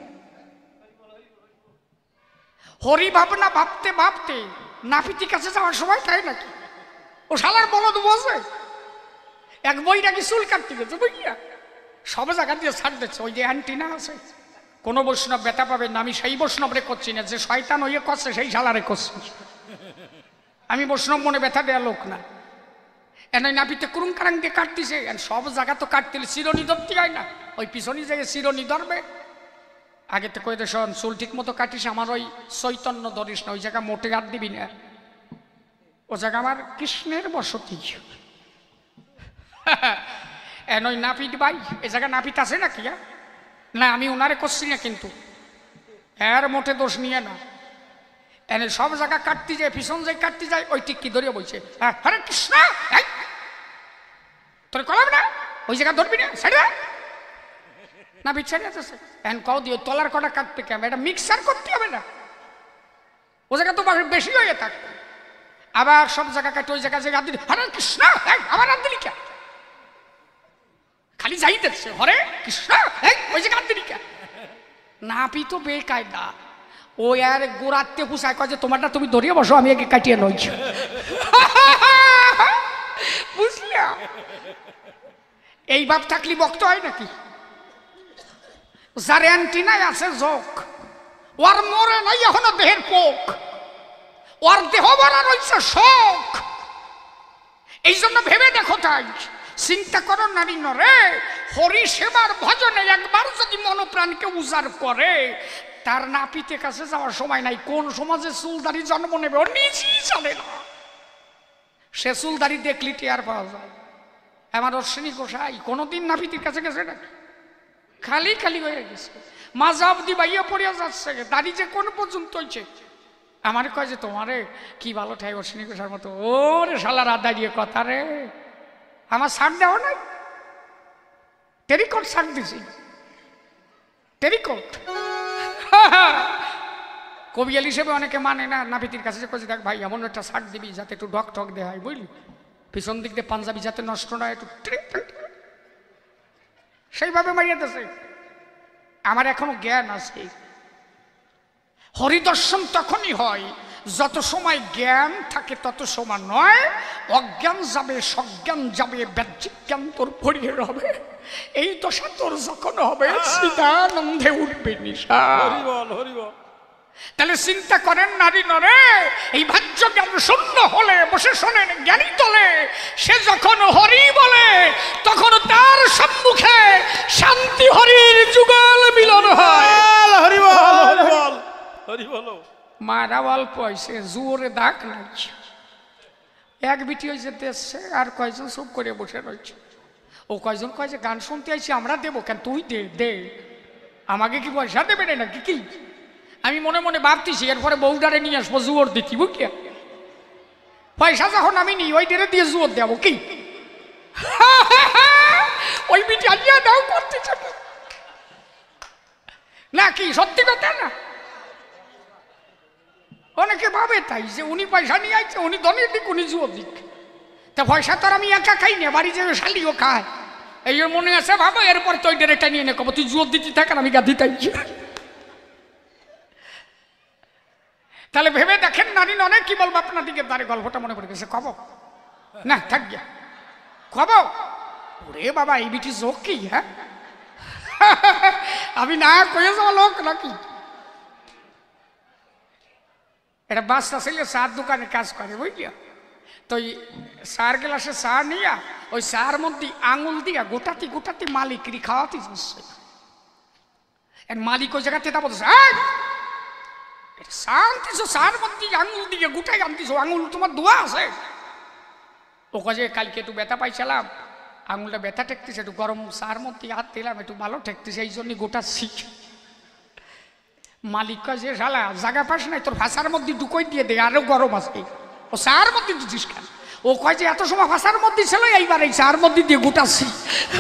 হরি ভাবনা ভাবতে ভাবতে নাপিতি কাছে যাওয়ার সময় তাই নাকি? ও শালার বলদ বোঝে। এক বই নাকি চুল কাটতে গেছে বুঝিয়া সব জায়গা দিয়ে ছাড় দিচ্ছে। ওই যে অ্যান্টিনা আছে, কোন বৈষ্ণব ব্যথা পাবেন না, আমি সেই বৈষ্ণবরে করছি না, যে শয়তান হইয়ে করছে সেই শালারে করছে। আমি বৈষ্ণব মনে ব্যথা দেওয়া লোক না। এন নাপিতে কুরুং কারাং দিয়ে কাটতেছে, সব জায়গা তো কাটতে চিরনি ধরতে হয় না, ওই পিছনে জায়গায় চিরনি ধরবে। আগে তো কই দে শোন, চুল ঠিক মতো কাটিস, আমার ওই চৈতন্য ধরিস না, ওই জায়গা মোটে হাত দিবি না, ও জায়গা আমার কৃষ্ণের বসতি। এন ওই নাপিত ভাই, এ জায়গা নাপিত আছে নাকি? না আমি ওনারে করছি না, কিন্তু এর মোটে দোষ নিয়ে না। এনে সব জায়গা কাটতে যায়, পিছন যাই কাটতে যায়, ওই টিক্কি ধরিয়ে বলছে হরে কৃষ্ণ, তোর কলাম না, ওই জায়গা ধরবি না, ছেড়ে না বিচ্ছারি আছে। এখন কও দিয়ে তলার কটা কাটতে কেমন, এটা মিক্সার করতে হবে না, ও জায়গা তো বেশি হয়ে থাকবে। আবার সব জায়গা কাটে ওই জায়গা জায়গা দিলি হরে কৃষ্ণ, আবার হাত দিলি কে? খালি যাই দেখছে হরে কৃষ্ণ, ওই জায়গা হাত দিলি কে? নাপি তো বেকায়দা, ও আর গোড়াতে পুষায় কয় যে তোমারটা তুমি ধরিয়ে বসো, আমি একে কাটিয়ে নই। বুঝলিয়া? এই ভাব থাকলে বক্ত হয় নাকি? যার অ্যান্টিনায় আছে যোগ, ওর মরে নাই এখনো দেহের পোক, ওর দেহ ভরা রয়েছে শোক। এই জন্য ভেবে দেখো, তাই চিন্তা করো নারী নরে, হরি সেবার ভজনে একবার যদি মনোপ্রাণকে উজাড় করে, তার নাপিতে কাছে যাওয়ার সময় নাই। কোন সমাজে চুলদারি জন্ম নেবে ও নিজেই জানে না। সে চুলদারি দেখলি টের পাওয়া যায়। আমার অশ্বিনী গোসাই কোনোদিন নাপিতির কাছে গেছে নাকি? খালি খালি হয়ে গেছে, মাঝা অব্দি বাইয়া পড়িয়া যাচ্ছে, দাড়ি যে কোন পর্যন্ত হয়েছে। আমার কয় যে তোমারে কি ভালো ঠাই অশ্বিনী গোসার মতো। ওরে শালারা দাঁড়িয়ে কথা রে, আমার শার্ট দেওয়া নাই, টেরিকট শার্ট দিছি, টেরিকট। কবিয়াল হিসেবে অনেকে মানে না, নাপিতির কাছে কয়েছে দেখ ভাই এমন একটা শার্ট দিবি যাতে একটু ডক টক দেয়, বুঝলি, পিছন দিক দিয়ে পাঞ্জাবি যাতে নষ্ট নয়, একটু সেইভাবে মারিয়ে দিয়েছে। আমার এখনো জ্ঞান আছে। হরিদর্শন তখনই হয় যত সময় জ্ঞান থাকে, তত সময় নয়। অজ্ঞান যাবে, সজ্ঞান যাবে, বাহ্যিক জ্ঞান তোর পড়িয়ে হবে। এই দশা তোর যখন হবে, সীতানন্দে উঠবে নিশা। তাহলে চিন্তা করেন নারী নরে, এই বাহ্য জ্ঞান শূন্য হলে বসে শোনেন জ্ঞানী তলে, সে যখন হরি বলে তখন তার সম্মুখে শান্তি হরির যুগল মিলন হয়। হরি বল, হরি বল, হরি বলো। মারা অল্প হয়েছে, জোরে দাগ লাগছে, এক বিটি হয়েছে দেখছে, আর কয়জন চুপ করে বসে রয়েছে। ও কয়জন কয় যে গান শুনতে আইছি আমরা দেবো কেন, তুই দে দে, আমাকে কি পয়সা দেবে না নাকি? কি আমি মনে মনে ভাবতেছি এরপরে বউডারে নিয়ে আসবো জোর দিতি, বুঝলি, পয়সা যখন আমি নিই ওই ডেরে দিয়ে জোর দেবো কি? ওই বিটি আলিয়া দাও করতেছে না কি? সত্যি কথা না? অনেকে ভাবে তাই যে উনি পয়সা নিয়ে আসছে, উনি ধনের দিক, উনি জোর দিক। তা পয়সা তো আর আমি একা খাই না, বাড়ি যে শালিও খায়। এই মনে আছে ভাবো, এরপর তো ওই ডেরেটা নিয়ে নে, কব তুই জোর দিতে থাক আর আমি গাদি তাই। তাহলে ভেবে দেখেন নারী অনেক কি বলবো আপনার দিকে, তার গল্পটা মনে পড়ে গেছে, কব না থাক গিয়া কব। ওরে বাবা, এই বিটি যোগ কি? হ্যাঁ, আমি না কয়ে যাওয়া লোক নাকি? এটা বাচ্চা ছেলে চার দোকানে কাজ করে, বুঝলিয়া, তো ওই চার গ্লাসে চা নিয়া ওই চার মধ্যে আঙুল দিয়া গোটাতি গোটাতি মালিকরি খাওয়াতে যাচ্ছে। মালিক ওই জায়গাতে তা বলছে, শান্তিছো চার মধ্যে আঙুল দিয়ে গোটাই আনতিছো, আঙুল তোমার দোয়া আছে? ও কাজে কালকে একটু ব্যথা পাইছিলাম, আঙুলটা ব্যথা ঠেকতেছে, একটু গরম সার মধ্যে হাত দিলাম, একটু ভালো ঠেকতেছে, এই জন্য গোটা শিখ। মালিক কয় যে শালা জায়গা পাস নাই, তোর ভাষার মধ্যে ঢুকোই দিয়ে দে, আরো গরম আছে। ও সার মধ্যে দিচ্ছিস কেন? ও কয় যে এত সময় ভাষার মধ্যে ছিল, এইবার এই সার মধ্যে দিয়ে গোটা শিখ।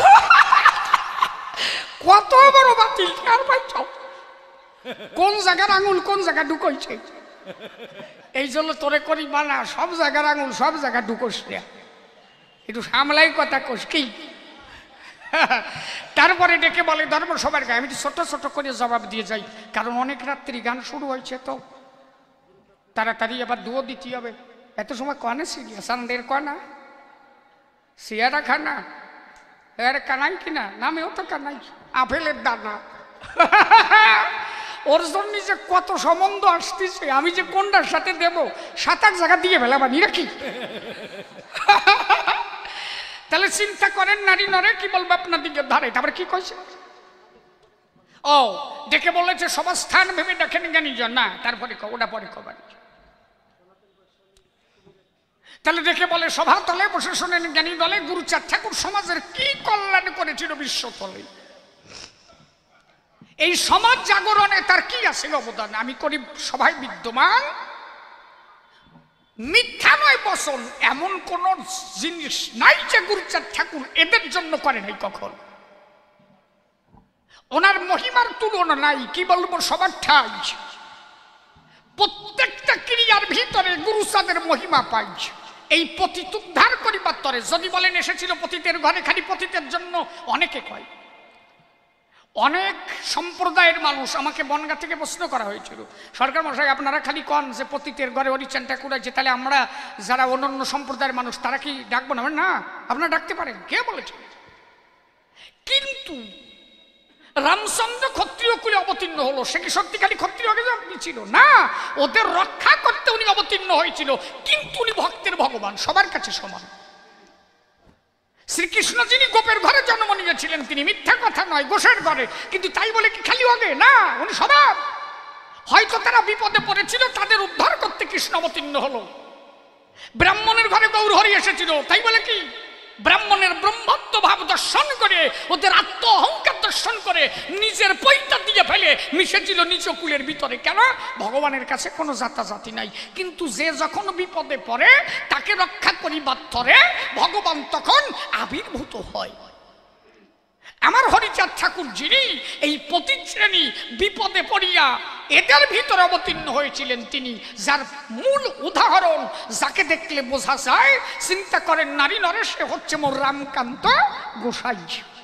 কত বড় বাতিল! আর পাইছ কোন জায়গার আঙুল কোন জায়গা ঢুকইছে? এই জন্য তোরে করি মানা, সব জায়গার আঙুল সব জায়গা ঢুকোস না, একটু সামলাই কথা কোস কি। তারপরে ডেকে বলে ধর্ম সবার গায়ে। আমি ছোট ছোট করে জবাব দিয়ে যাই, কারণ অনেক রাত্রি গান শুরু হয়েছে, তো তাড়াতাড়ি আবার দুও দিতে হবে। এত সময় কনে সিরিয়াস আনন্দের কনা সিয়ারা খানা এর কানাই কিনা নামেও তো কানাই, আপেলের দানা। ওর জন্য যে কত সম্বন্ধ আসতেছে, আমি যে কোনটার সাথে দেব সাত আট জায়গা দিয়ে ফেলা বানি রাখি। তাহলে চিন্তা করেন নারী নরে কি বলবো আপনার দিকে ধারে। তারপরে কি কইছে? ও ডেকে বলেছে সবস্থান ভেবে দেখেন জ্ঞানী জন না, তারপরে ওটা পরে কবার। তাহলে ডেকে বলে সভা তলে বসে শোনেন জ্ঞানী দলে গুরুচাঁদ ঠাকুর সমাজের কি কল্যাণ করেছিল বিশ্ব তলে। এই সমাজ জাগরণে তার কি আছে অবদান? আমি করি সভায় বিদ্যমান, মিথ্যা নয় বচন, এমন কোন জিনিস নাই যে গুরুচাঁদ ঠাকুর এদের জন্য করে নাই কখন। ওনার মহিমার তুলনা নাই, কি বলবো সবার ঠাই। প্রত্যেকটা ক্রিয়ার ভিতরে গুরুচাঁদের মহিমা পাই। এই পতিত উদ্ধার করিবার তরে যদি বলেন এসেছিল পতিতের ঘরে, খালি পতিতের জন্য অনেকে কয়। অনেক সম্প্রদায়ের মানুষ আমাকে বনগা থেকে প্রশ্ন করা হয়েছিল, সরকার মশাই আপনারা খালি কন যে পতিতের ঘরে হরিচাঁদ ঠাকুর আছে, তাহলে আমরা যারা অন্যান্য সম্প্রদায়ের মানুষ তারা কি ডাকবো না? না, আপনারা ডাকতে পারেন, কে বলেছে? কিন্তু রামচন্দ্র ক্ষত্রিয় কুলে অবতীর্ণ হলো, সে কি সত্যিকারী ক্ষত্রিয় ছিল না? ওদের রক্ষা করতে উনি অবতীর্ণ হয়েছিল, কিন্তু উনি ভক্তের ভগবান, সবার কাছে সমান। শ্রীকৃষ্ণ যিনি গোপের ঘরে জন্ম নিয়েছিলেন, তিনি মিথ্যা কথা নয় গোসের ঘরে, কিন্তু তাই বলে কি খালি হবে না? উনি সবার। হয়তো তারা বিপদে পড়েছিল, তাদের উদ্ধার করতে কৃষ্ণ অবতীর্ণ হলো। ব্রাহ্মণের ঘরে গৌর হরি এসেছিল, তাই বলে কি ব্রাহ্মণের ব্রহ্মত্ব ভাব দর্শন করে, ওদের আত্ম অহংকার দর্শন করে নিজের পৈতা দিয়ে ফেলে মিশেছিল নিজ কুলের ভিতরে। কেন? ভগবানের কাছে কোনো জাতাজাতি নাই, কিন্তু যে যখন বিপদে পড়ে তাকে রক্ষা করিবার তরে ভগবান তখন আবির্ভূত হয়। আমার হরিচাঁদ ঠাকুর যিনি এই পতিত শ্রেণী বিপদে পড়িয়া এদের ভিতরে অবতীর্ণ হয়েছিলেন, তিনি যার মূল উদাহরণ, যাকে দেখলে বোঝা যায় চিন্তা করেন নারী নরে, সে হচ্ছে মোর রামকান্ত গোসাই।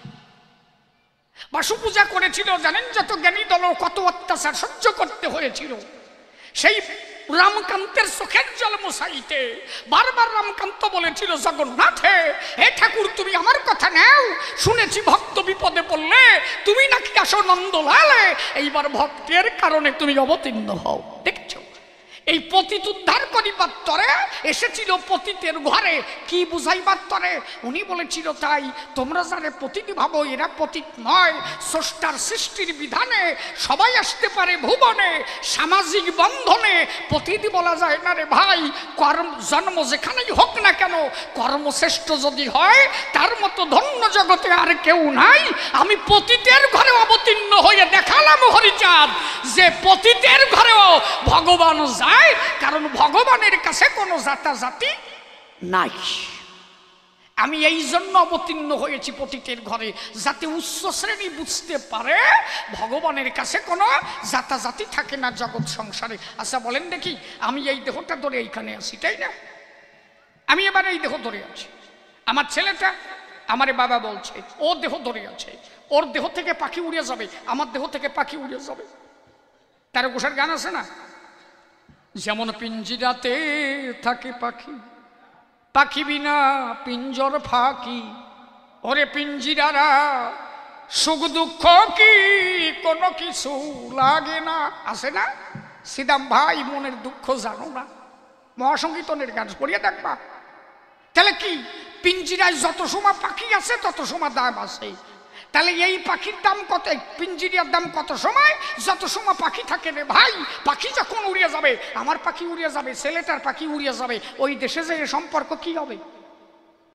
বাসু পূজা করেছিল জানেন, যত জ্ঞানী দল কত অত্যাচার সহ্য করতে হয়েছিল। সেই রামকান্তের চোখের জল মুছাইতে বারবার রামকান্ত বলেছিল জগন্নাথে, হে ঠাকুর তুমি আমার কথা নাও, শুনেছি ভক্ত বিপদে পড়লে তুমি নাকি আসো নন্দলালে, এইবার ভক্তের কারণে তুমি অবতীর্ণ হও। দেখছো, এই পতিত উদ্ধার করিবার তরে এসেছিল পতিতের ঘরে, কি বুঝাইবার তরে? উনি বলেছিল তাই তোমরা যারা পতিত ভাবো, এরা পতিত নয়। স্রষ্টার সৃষ্টির বিধানে সবাই আসতে পারে ভুবনে, সামাজিক বন্ধনে পতিত বলা যায় না রে ভাই। কর্ম জন্ম যেখানেই হোক না কেন, কর্মশ্রেষ্ঠ যদি হয় তার মতো ধন্য জগতে আর কেউ নাই। আমি পতিতের ঘরে অবতীর্ণ হয়ে দেখালাম হরিচাঁদ যে পতিতের ঘরেও ভগবান যায়, কারণ ভগবানের কাছে কোনো জাতাজাতি নাই। আমি এই জন্য অবতীর্ণ হয়েছি পতিতের ঘরে, যাতে উচ্চ শ্রেণী বুঝতে পারে ভগবানের কাছে কোনো জাতাজাতি থাকে না জগৎ সংসারে। আচ্ছা বলেন দেখি, আমি এই দেহটা ধরে এইখানে আছি, তাই না? আমি এবার এই দেহ ধরে আছি, আমার ছেলেটা আমারে বাবা বলছে, ও দেহ ধরে আছে, ওর দেহ থেকে পাখি উড়ে যাবে, আমার দেহ থেকে পাখি উড়ে যাবে। তার গোসার গান আছে না, যেমন পিঞ্জিরাতে থাকে পাখি, পাখি বিনা পিঞ্জর ফাঁকি, ওরে পিঞ্জিরারা সুখ দুঃখ কি কোনো কিছু লাগে না, আছে না? সিদাম ভাই মনের দুঃখ জানো না, মহাসংকীর্তনের গান পড়িয়ে দেখবা। তাহলে কি পিঞ্জিরায় যত সময় পাখি আছে তত সময় দাম আছে। তাহলে এই পাখির দাম কত, পিঞ্জিরার দাম কত সময়? যত সময় পাখি থাকে রে ভাই। পাখি যখন উড়িয়ে যাবে, আমার পাখি উড়িয়ে যাবে, ছেলেটার পাখি উড়িয়ে যাবে, ওই দেশে যে সম্পর্ক কি হবে?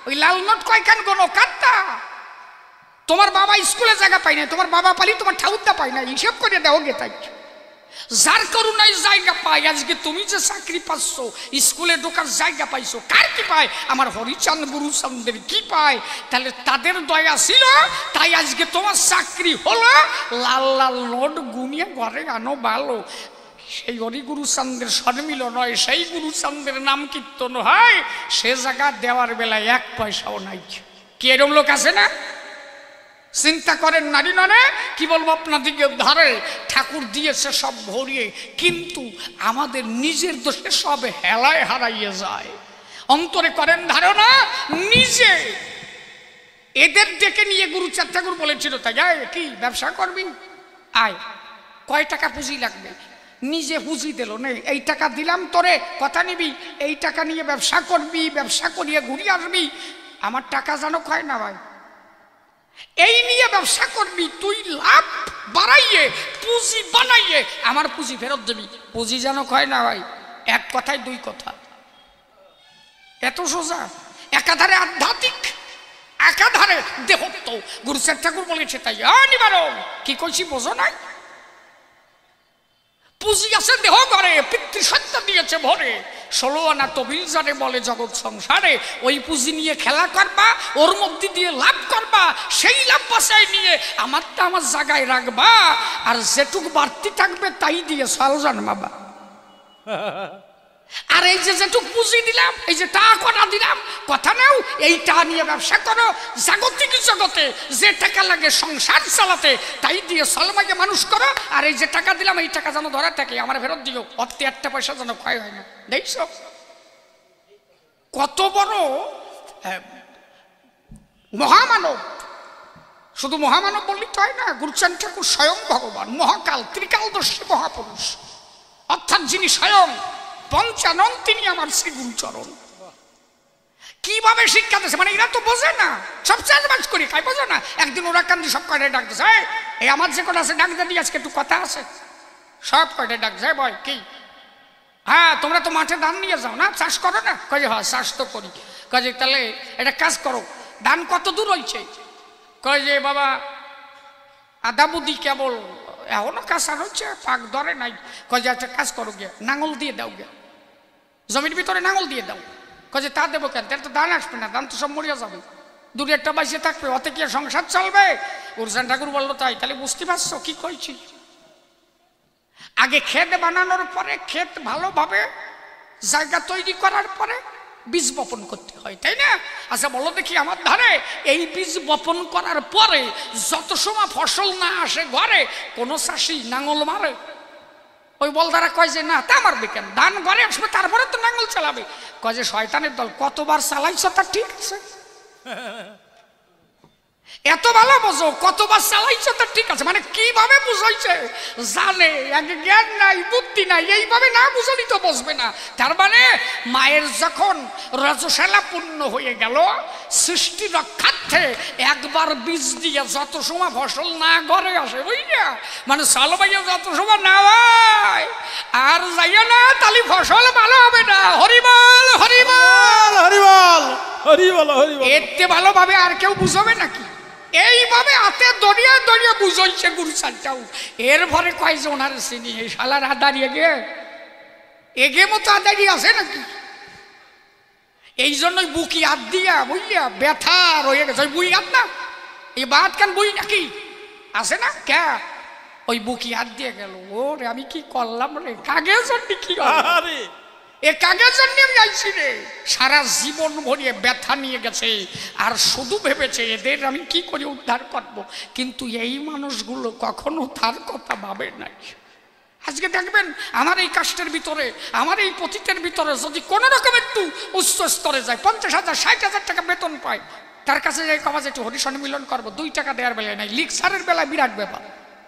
ওই লাল নোট কয়খান কোনো কাটতা তোমার বাবা স্কুলে জায়গা পাই না তোমার বাবা পালি তোমার ঠাউরটা পাই না হিসেব করে দাও গে তাই যার করুণায় জায়গা পাই আজকে তুমি যে চাকরি পাচ্ছ স্কুলে ঢোকার জায়গা পাইছো কার কি পায় আমার হরিচাঁদ গুরুচাঁদের কি পায় তাহলে তাদের দয়া ছিল তাই আজকে তোমার চাকরি হলো লাল লাল নোট গুনিয়ে ঘরে আনো ভালো সেই হরি গুরুচাঁদের স্বর্মিল নয় সেই গুরুচাঁদের নাম কীর্তন হয় সে জায়গা দেওয়ার বেলায় এক পয়সাও নাই কি এরকম লোক আছে না চিন্তা করেন নারী নরে কি বলবো আপনাদিকে ধারে ঠাকুর দিয়েছে সব ভরিয়ে কিন্তু আমাদের নিজের দোষে সব হেলায় হারাইয়ে যায় অন্তরে করেন ধারণা নিজে এদের ডেকে নিয়ে গুরুচাঁদ ঠাকুর বলেছিল তাই আয় কি ব্যবসা করবি আয় কয় টাকা পুঁজি লাগবে নিজে পুঁজি দিল নে এই টাকা দিলাম তোরে কথা নিবি এই টাকা নিয়ে ব্যবসা করবি ব্যবসা করিয়ে ঘুরিয়ে আসবি আমার টাকা জানো কয় না ভাই এই নিয়ে ব্যবসা করবি তুই লাভ বাড়াইয়ে পুঁজি বানাইয়ে আমার পুঁজি ফেরত দিবি পুঁজি যেন কয় না ভাই এক কথায় দুই কথা এত সোজা একাধারে আধ্যাত্মিক একাধারে দেহত্ব গুরুচাঁদ ঠাকুর বলেছে তাই নিবারণ কি কইছি বোঝো নাই পুঁজি আছে দেহ করে পিতৃসত্য দিয়েছে ভরে ষোলো আনা তবিল জানে বলে জগৎ সংসারে ওই পুঁজি নিয়ে খেলা করবা ওর মধ্যে দিয়ে লাভ করবা সেই লাভ বাসায় নিয়ে আমারটা আমার জায়গায় রাখবা আর যেটুক বাড়তি থাকবে তাই দিয়ে সাল জন্মাবা আর এই যে যেটুক পুঁজি দিলাম এই যে টাকা কটা দিলাম কথা নাও এই টাকা নিয়ে ব্যবসা করো জাগতিক জগতে যে টাকা লাগে সংসার চালাতে তাই দিয়ে সলমাকে মানুষ করো আর এই যে টাকা দিলাম এই টাকা যেন ধরে থাকে আমার ফেরত দিও অর্থে একটা পয়সা যেন ক্ষয় হয় না দেখছো কত বড় মহামানব শুধু মহামানব বললেই তো হয় না গুরুচাঁদ ঠাকুর স্বয়ং ভগবান মহাকাল ত্রিকালদর্শী মহাপুরুষ অর্থাৎ যিনি স্বয়ং পঞ্চানন তিনি আমার শ্রী গুরুচরণ কিভাবে শিক্ষা দিয়েছে মানে এরা তো বোঝে না সব চাষবাস করি খাই বোঝে না একদিন ওরা কান্দি সব কয়টায় ডাকতেছে এই আমার যে কটা আছে ডাক দাদি আজকে একটু কথা আছে সব কয়টায় ডাক যায় বয় কি হ্যাঁ তোমরা তো মাঠে ধান নিয়ে যাও না চাষ করো না কাজে হয় চাষ তো করি কাজে তাহলে এটা কাজ করো ধান কত দূর হয়েছে কয় যে বাবা আদা বুদ্ধি কেবল এখনো কাঁচা হচ্ছে পাক ধরে নাই কয় যে একটা কাজ করো গিয়ে নাঙল দিয়ে দাও গিয়ে জমির ভিতরে নাঙল দিয়ে দাও কয় যে তা দেবো কেন তাহলে তো ধান আসবে না ধান তো সব মরিয়া যাবে দূরে একটা বাইসে থাকবে অতে কি সংসার চলবে গুরুচাঁদ ঠাকুর বললো তাই তাহলে বুঝতে পারছো কি কইছি আগে ক্ষেত বানানোর পরে ক্ষেত ভালোভাবে জায়গা তৈরি করার পরে বীজ বপন করতে হয় তাই না আচ্ছা বলো দেখি আমার ধারে এই বীজ বপন করার পরে যত সময় ফসল না আসে ঘরে কোন চাষি নাঙল মারে ওই বলদারা কয় যে না তা মারবে কেন ধান ঘরে আসবে তারপরে তো নাঙল চালাবে কয় যে শয়তানের দল কতবার চালাইছ তা ঠিক আছে এত ভালো বোঝো কতবার চালাইছো তা ঠিক আছে মানে কিভাবে বুঝাইছে জানে আগে জ্ঞান নাই বুদ্ধি নাই এইভাবে না বুঝলি তো বসবে না তার মানে মায়ের যখন রজশালা পূর্ণ হয়ে গেল সৃষ্টি রক্ষার্থে একবার বীজ দিয়ে যত সময় ফসল না ঘরে আসে বুঝলি মানে চাল বাইয়া যত সময় না হয় আর যাইয়া না তাহলে ফসল ভালো হবে না হরিবল হরিবল হরিবল হরিবল হরিবল এতে ভালোভাবে আর কেউ বুঝবে নাকি এইভাবে হাতে দড়িয়ে দড়িয়ে বুঝাইছে গুরুচাঁদটাও এর ভরে কয় যে ওনার চিনি এই শালার আদারি এগে এগে মতো আদারি আছে নাকি এই জন্যই বুকি হাত দিয়া বুঝলিয়া ব্যথা রয়ে গেছে ওই বুই হাত না এই বাদ কেন বই নাকি আছে না কে ওই বুকি হাত দিয়ে গেল ও রে আমি কি করলাম রে কাগের জন্য কি আরে এ কাগের জন্য আমি আইছি রে সারা জীবন ভরিয়ে ব্যথা নিয়ে গেছে আর শুধু ভেবেছে এদের আমি কি করে উদ্ধার করব কিন্তু এই মানুষগুলো কখনো তার কথা ভাবে নাই আজকে দেখবেন আমার এই কাষ্টের ভিতরে আমার এই পতিতের ভিতরে যদি কোনো রকম একটু উচ্চ স্তরে যায় পঞ্চাশ হাজার ষাট হাজার টাকা বেতন পায় তার কাছে যাই কমাজ একটু হরি সম্মিলন করবো দুই টাকা দেওয়ার বেলায় নাই লিকসারের বেলায় বিরাট ব্যাপার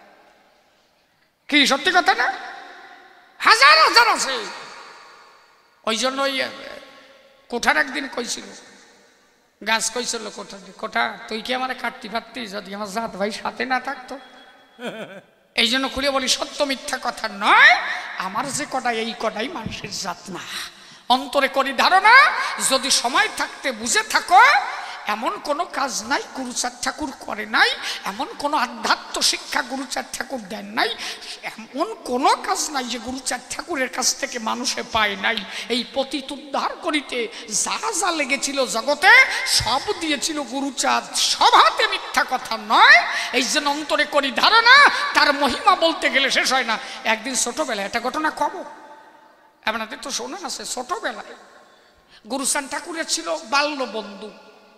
কি সত্যি কথা না হাজার হাজার আছে ওই জন্য ওই কোঠার একদিন কইছিল গাছ কইছিল কোঠা কোঠা তুই কি আমার কাটতি পারতি যদি আমার জাত ভাই সাথে না থাকতো এই জন্য খুলে বলি সত্য মিথ্যা কথা নয় আমার যে কটা এই কটাই মানুষের জাত না অন্তরে করি ধারণা, যদি সময় থাকতে বুঝে থাকো এমন কোনো কাজ নাই গুরুচাঁদ ঠাকুর করে নাই, এমন কোনো আধ্যাত্ম শিক্ষা গুরুচাঁদ ঠাকুর দেন নাই, এমন কোনো কাজ নাই যে গুরুচাঁদ ঠাকুরের কাছ থেকে মানুষে পায় নাই। এই পতিত উদ্ধার করিতে যা যা লেগেছিল জগতে সব দিয়েছিল গুরুচাঁদ, সব হাতে মিথ্যা কথা নয়। এই যে অন্তরে করি ধারণা, তার মহিমা বলতে গেলে শেষ হয় না। একদিন ছোটবেলায় একটা ঘটনা কব, আপনাদের তো শোনা আছে। ছোটবেলায় গুরুচাঁদ ঠাকুরের ছিল বাল্য বন্ধু,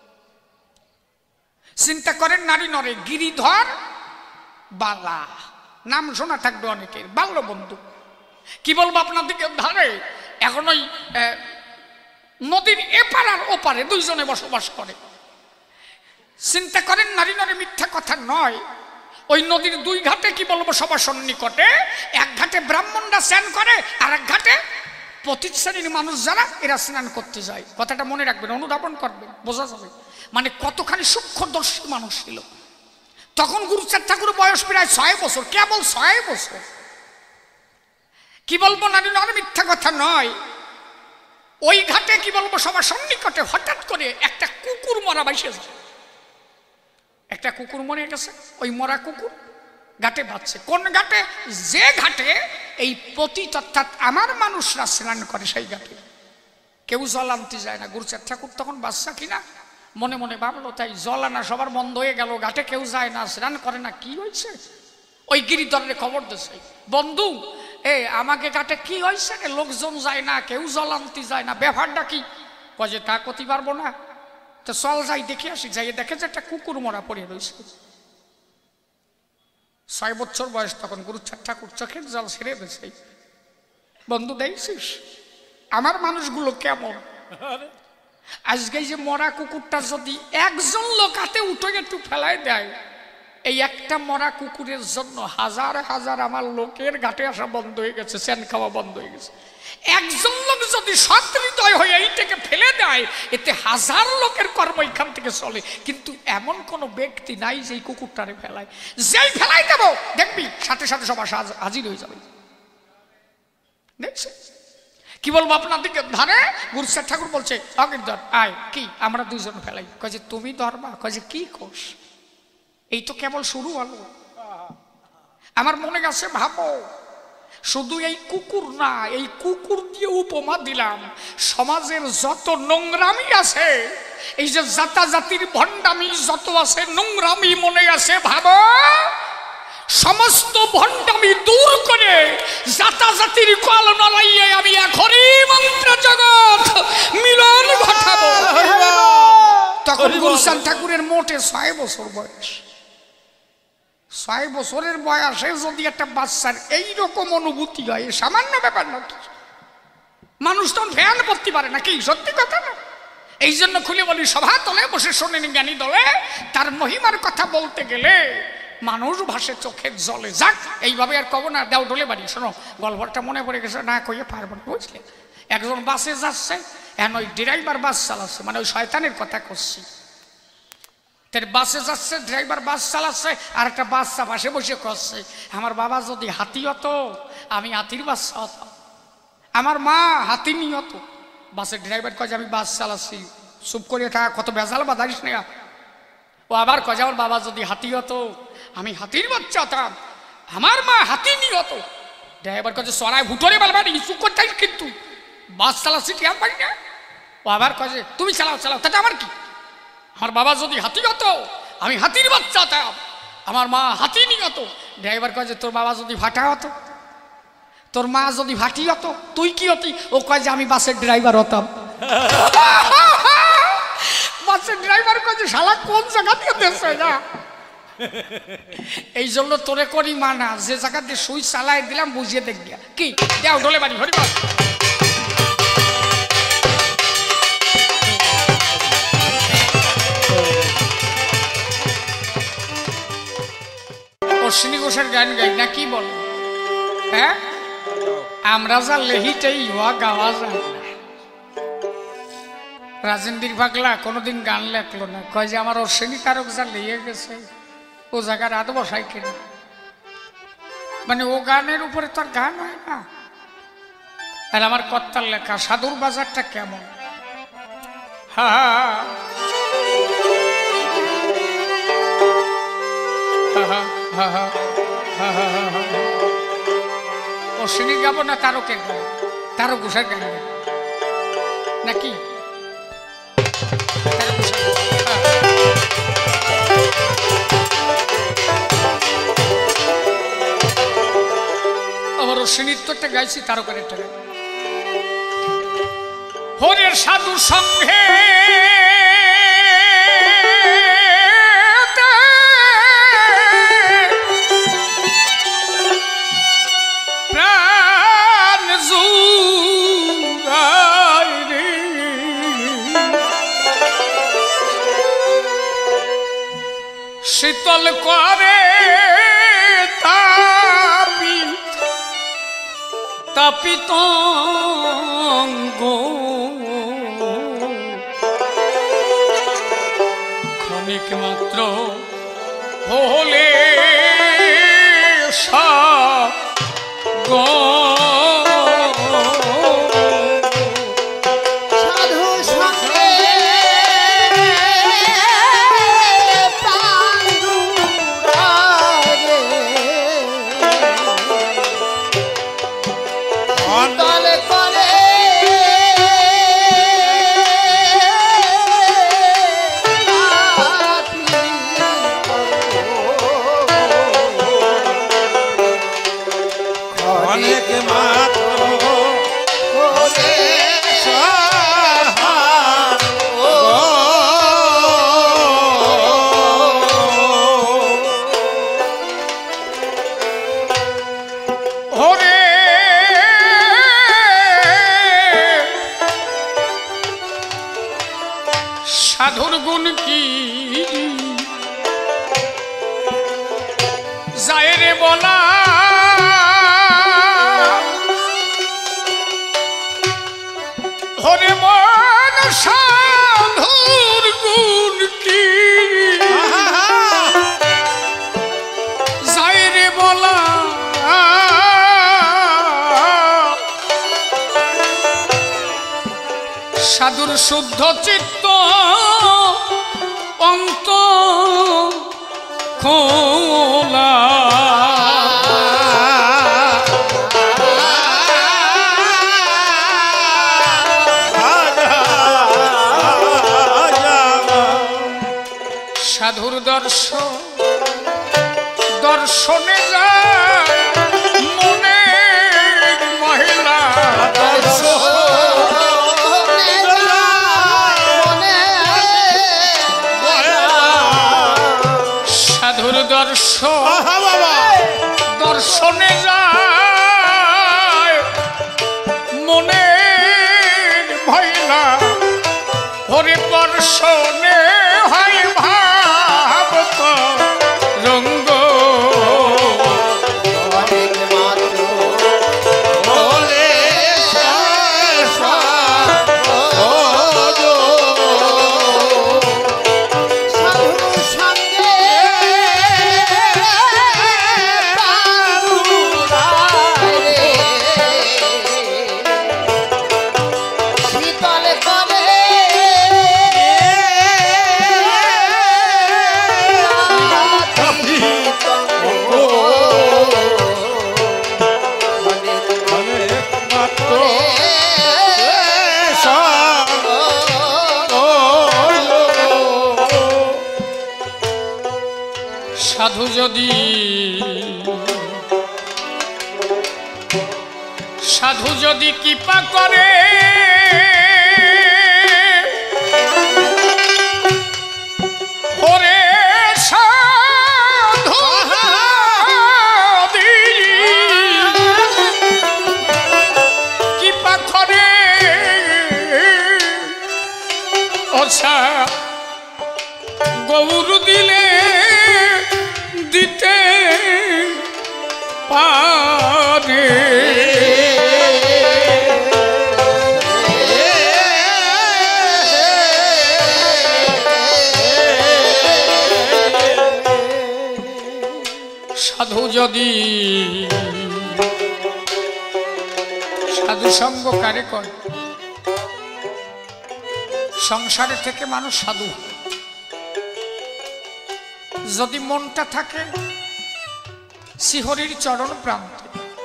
চিন্তা করেন নারী নরে, গিরিধর বালা নাম শোনা থাকবে অনেকের, বাল্য বন্ধু। কি বলবো আপনাদেরকে, ধারে এখন ওই নদীর এপার আর ওপারে দুইজনে বসবাস করে। চিন্তা করেন নারী নরে, মিথ্যা কথা নয়। ওই নদীর দুই ঘাটে কি বলবো সবার সন্নিকটে, এক ঘাটে ব্রাহ্মণরা স্নান করে আর এক ঘাটে পতিত শ্রেণীর মানুষ যারা এরা স্নান করতে যায়। কথাটা মনে রাখবেন, অনুধাবন করবেন, বোঝা যাবে মানে কতখানি সূক্ষ্মদর্শী মানুষ ছিল। তখন গুরুচাঁদ ঠাকুর বয়স প্রায় ছয় বছর, কেবল ছয় বছর। কি বলবো নারী নয়, মিথ্যা কথা নয়। ওই ঘাটে কি বলবো সবার সন্নিকটে হঠাৎ করে একটা কুকুর মরা বাইসে যায়। একটা কুকুর মরে গেছে, ওই মরা কুকুর ঘাটে বাঁচছে। কোন ঘাটে? যে ঘাটে এই পতিত অর্থাৎ আমার মানুষরা স্নান করে সেই ঘাটে। কেউ জল আনতে যায় না। গুরুচাঁদ ঠাকুর তখন বাচ্চা কিনা মনে মনে ভাবলো, তাই জল আনা সবার বন্ধ হয়ে গেল, ঘাটে কেউ যায় না, স্নান করে না, কি হয়েছে? ওই গিরিধরের খবর দিচ্ছে, বন্ধু এ আমাকে ঘাটে কি হয়েছে, লোকজন যায় না, কেউ জল আনতে যায় না, ব্যাপারটা কি? কয়ে তা করতে পারবো না, তো চল যাই দেখে আসি। যাই দেখে যে একটা কুকুর মরা পড়ে রয়েছে। ছয় বছর বয়স তখন। গুরুচাঁদ ঠাকুর চোখের জল ছেড়ে দিয়েছে, বন্ধু দেখছিস আমার মানুষগুলো কেমন? আজকে যে মরা কুকুরটা যদি একজন লোক হাতে উঠে একটু ফেলায় দেয়, এই একটা মরা কুকুরের জন্য হাজার হাজার আমার লোকের ঘাটে আসা বন্ধ হয়ে গেছে, স্যান খাওয়া বন্ধ হয়ে গেছে। একজন লোক যদি সৎহৃদয় হয়ে এইটাকে ফেলে দেয়, এতে হাজার লোকের কর্ম এখান থেকে চলে। কিন্তু এমন কোন ব্যক্তি নাই যে এই কুকুরটারে ফেলায়। যেই ফেলাই দেবো দেখবি সাথে সাথে সব আসা হাজির হয়ে যাবে। দেখছে কি বলবো আপনাদেরকে, ধারে গুরুচাঁদ ঠাকুর বলছে অগিরধর আয়, কি আমরা দুইজন ফেলাই? কয়ে যে তুমি ধরবা? কয়ে যে কি কোষ, এই তো কেবল শুরু হলো। আমার মনে গেছে ভাবো, শুধু এই কুকুর না, এই কুকুর দিয়ে উপমা দিলাম সমাজের যত নোংরামি আছে, এই যে জাতা জাতির ভণ্ডামি যত আছে, নোংরামি মনে আছে, ভাবো সমস্ত ভণ্ডামি দূর করে জাতা জাতির কল নড়াইয়ে আমি এখনই মন্ত্র জগৎ মিলন ঘটাবো। তখন গুরুচাঁদ ঠাকুরের মোটে ছয় বছর বয়স। ছয় বছরের বয়সে যদি একটা বাচ্চার এইরকম অনুভূতি হয়, সামান্য ব্যাপার নাকি? মানুষ তখন ফ্যান পড়তে পারে নাকি? সত্যি কথা না? এই জন্য খুলে বলি, সভা তলে বসে শোনেন জ্ঞানী দলে, তার মহিমার কথা বলতে গেলে মানুষ ভাসে চোখের জলে। যাক এইভাবে আর কব না, দেও ডলে বাড়ি। শোনো গল্পটা মনে পড়ে গেছে, না কইয়ে পারবো না, বুঝলে? একজন বাসে যাচ্ছে, এখন ওই ড্রাইভার বাস চালাচ্ছে, মানে ওই শয়তানের কথা করছি। তার বাসে যাচ্ছে, ড্রাইভার বাস চালাচ্ছে, আর একটা বাচ্চা পাশে বসে করছে, আমার বাবা যদি হাতি হতো আমি হাতির বাচ্চা হতাম, আমার মা হাতি নিয়ে হতো। বাসের ড্রাইভার কয়ে আমি বাস চালাচ্ছি, চুপ করে থাকা, কত বেজাল বাধাইস না। ও আবার কয়ে আমার বাবা যদি হাতি হতো আমি হাতির বাচ্চা হতাম, আমার মা হাতি নিয়ে হতো। ড্রাইভার কয়ে সরাই ভুটরে বলবার চুপ করতে, কিন্তু বাস চালাচ্ছি ঠিক পারি না। ও আবার কয়ে তুমি চালাও চালাও, তাতে আমার কি? আমার বাবা যদি হাতি হতো আমি হাতির বাচ্চা হতাম, আমার মা হাতি নিয়ে হতো। ড্রাইভার কয়ে তোর বাবা যদি ভাটা হতো, তোর মা যদি ভাটি হতো, তুই কি হতি? ও কয়ে যে আমি বাসের ড্রাইভার হতাম। বাসের ড্রাইভার কয়ে শালা কোন জায়গা দিয়ে দেশে না। এই জন্য তোরে করি মানা, যে জায়গা দিয়ে সুই চালাই দিলাম বুঝিয়ে দেখ গিয়া কি দেও ডলে বাড়ি হরি বল। অশ্বিনী ঘোষের গান গাই না, কি বল? হ্যাঁ আমরা যা লেহিটাই হওয়া গাওয়া যায় না। রাজেন্দ্র পাগলা কোনোদিন গান লেখলো না, কয় যে আমার অশ্বিনী কারক যা লেগে গেছে ও জায়গার রাত বসাই কেন, মানে ও গানের উপরে তো আর গান হয় না। আর আমার কর্তার লেখা সাধুর বাজারটা কেমন। হা অশ্বিনী গাব না তারকের গাব, তারক ঘোষার গান নাকি? আমার অশ্বিনীর তো একটা গাইছি, তারকের একটা গাই। হরের সাধু সঙ্গে প্রাণ জুড়াই রে, শীতল করে তাপিত তাপিত ক্ষণিক মাত্র হলে সাধু সঙ্গে প্রাণ জুড়ারে, শীতল করে অনেক মাত্র হলে ওরে সাধুর গুণ কি যায় রে বলা, ওরে মন সাধুর গুণ কি যায় রে বলা, সাধুর শুদ্ধ চিত্ত অন্ত খোলা, সাধুর দর্শন দর্শনে যায় মনের মহিলা, সাধুর দর্শন দর্শনে যায় মনের মহিলা, হরি দর্শনে হয় ভাব তো রঙ্গ, অনেক মাত্র হলে সাধু সঙ্গে প্রাণ জুড়ারে, শীতল করে অনেক মাত্র সাধু যদি সাধু যদি কৃপা করে ওরে সাধু যদি কৃপা করে ওছা গৌর দিলে দিতে পারে, সাধু যদি সাধু সঙ্গ কারে কর সংসারে থেকে মানুষ সাধু হয়। যদি মনটা থাকে শ্রীহরির চরণ প্রান্তে।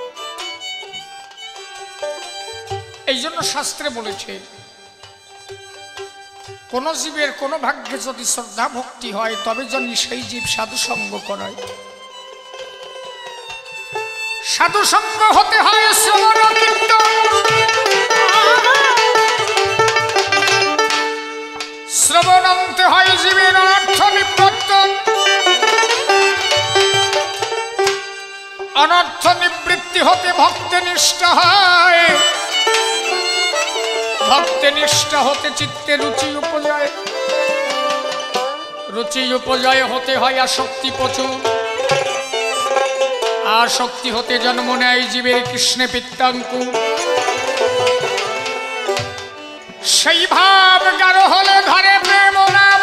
এই জন্য শাস্ত্রে বলেছে কোন জীবের কোন ভাগ্যে যদি শ্রদ্ধা ভক্তি হয় তবে যেন সেই জীব সাধু সঙ্গ করায়। সাধু সঙ্গ হতে হয় শ্রবণ কীর্তন, শ্রবণ আনতে হয় জীবের অর্থ নিবৃত্তন, অনর্থ নিবৃত্তি হতে ভক্তে নিষ্ঠা হয়, ভক্তে নিষ্ঠা হতে চিত্তে রুচি উপজয়, রুচি উপজয় হতে হয় আসক্তি প্রচুর, আসক্তি হতে জন্ম নেয় জীবের কৃষ্ণে পিত্তাঙ্কু। সেই ভাব গাঢ় হলে ধরে প্রেম নাম,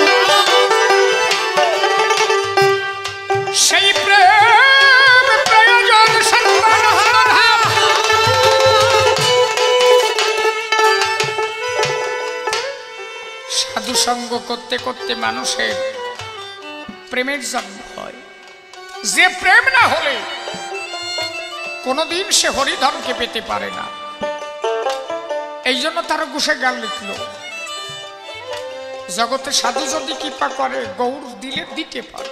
সেই প্রেম প্রয়োজন সর্বানন্দধাম। সাধু সঙ্গ করতে করতে মানুষের প্রেমের জন্ম হয়। যে প্রেম না হলে কোনদিন সে হরিধনকে পেতে পারে না। এই জন্য তারা ঘুষে গান লিখল, জগতে সাধু যদি কৃপা করে গৌর দিলে দিতে পারে।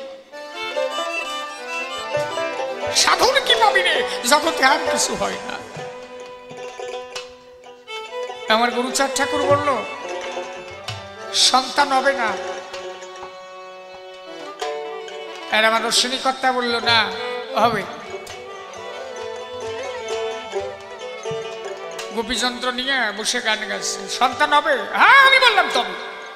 সাধুর কৃপা বিনে জগতে আর কিছু হয় না। আমার গুরুচাঁদ ঠাকুর বলল সন্তান হবে না, আর আমার রশ্মিকর্তা বলল না হবে। গোপীযন্ত্র নিয়ে বসে গান গাচ্ছে, সন্তান হবে? হ্যাঁ আমি বললাম তবে।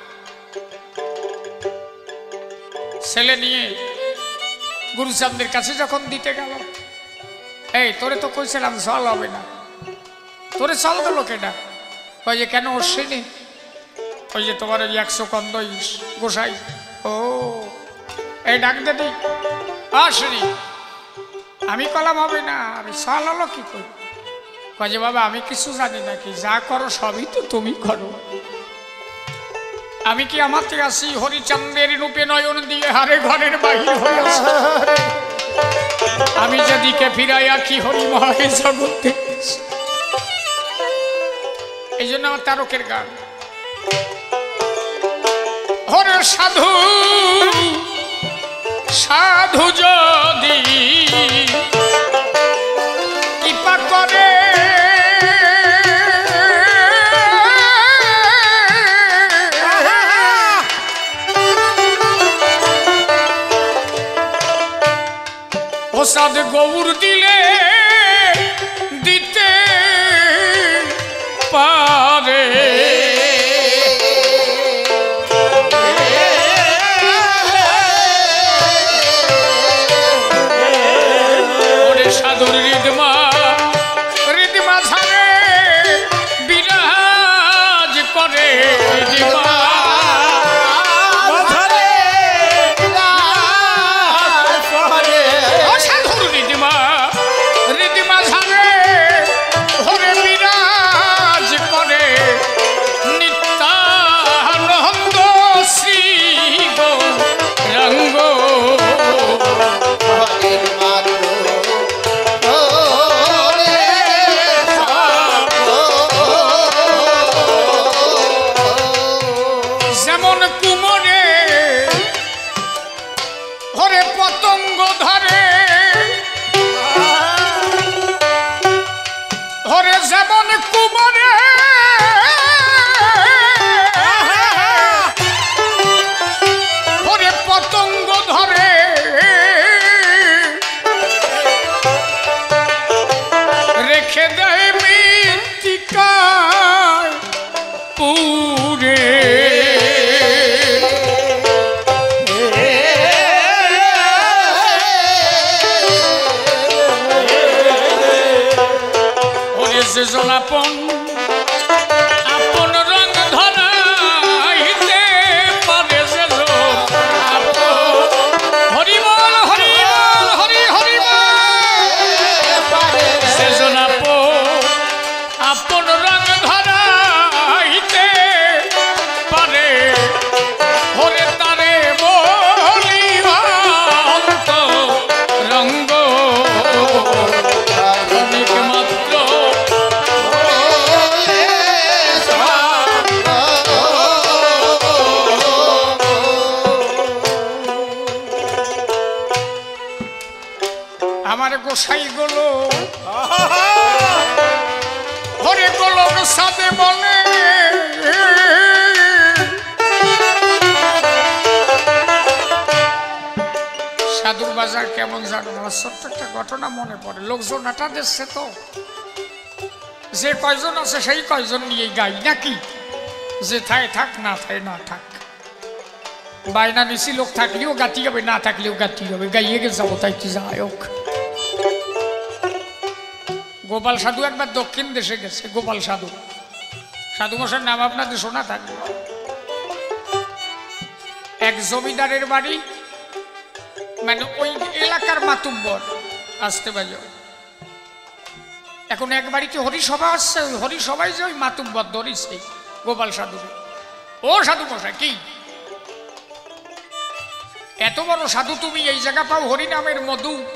ছেলে নিয়ে গুরুচাঁদের কাছে যখন দিতে গেল, এই তোরে তো কইছিলাম জল হবে না, তোরে চল দিল কেনা? ওই যে কেন অশ্বিনী? ওই যে তোমার ওই একশো কন্দইশ গোসাই। ও এই ডাক দেবি অশ্বিনী, আমি কলাম হবে না, আরে চল হলো কি করি? কয়ে বাবা আমি কিছু জানি নাকি, যা করো সবই তো তুমি করো। আমি কি আমাতে আসি হরিচন্দ্রের রূপে নয়ন দিয়ে হারে ঘরের বাহির হইয়াছি। আমি যেদিকে ফিরাই আঁকি হরিময় জগতে। এই জন্য আমার তারকের গান, হরে সাধু সাধু যদি কৃপা করে প্রসাদ গৌর দিলে দিতে পারে। ওরে সাধুর রিদমা রিদমা ঝাড়ে বিরাজ করে, রিদমা আপন আপন রঙ ধরাইতে পারে যে হরি বল হরি বল হরি হরি বল সেজন আপন গোসাই গুলো হরে গোলক সাদে বলে সাধুর বাজার কেমন জানো আমার ছোট্ট একটা ঘটনা মনে পড়ে লোকজন আটা দিচ্ছে তো যে কয়জন আছে সেই কয়জন নিয়ে গাই নাকি যে থায় থাক না থায় না থাক বাইনা নিছি লোক থাকলেও গাতি হবে না থাকলেও গাতি হবে গাইয়ে গে যাবো তাই কি যাই হোক গোপাল সাধু একবার দক্ষিণ দেশে গেছে গোপাল সাধু সাধু মশার নাম আপনাদের শোনা থাকবে এক জমিদারের বাড়ি মানে ওই এলাকার মাতুব্বর আসতে বাজো এখন এক বাড়িতে হরিসভা আসছে ওই হরিসভায় যে ওই মাতুব্বর ধরিছে গোপাল সাধু ও সাধু মশাই কি এত বড় সাধু তুমি এই জায়গা পাও হরিনামের মধু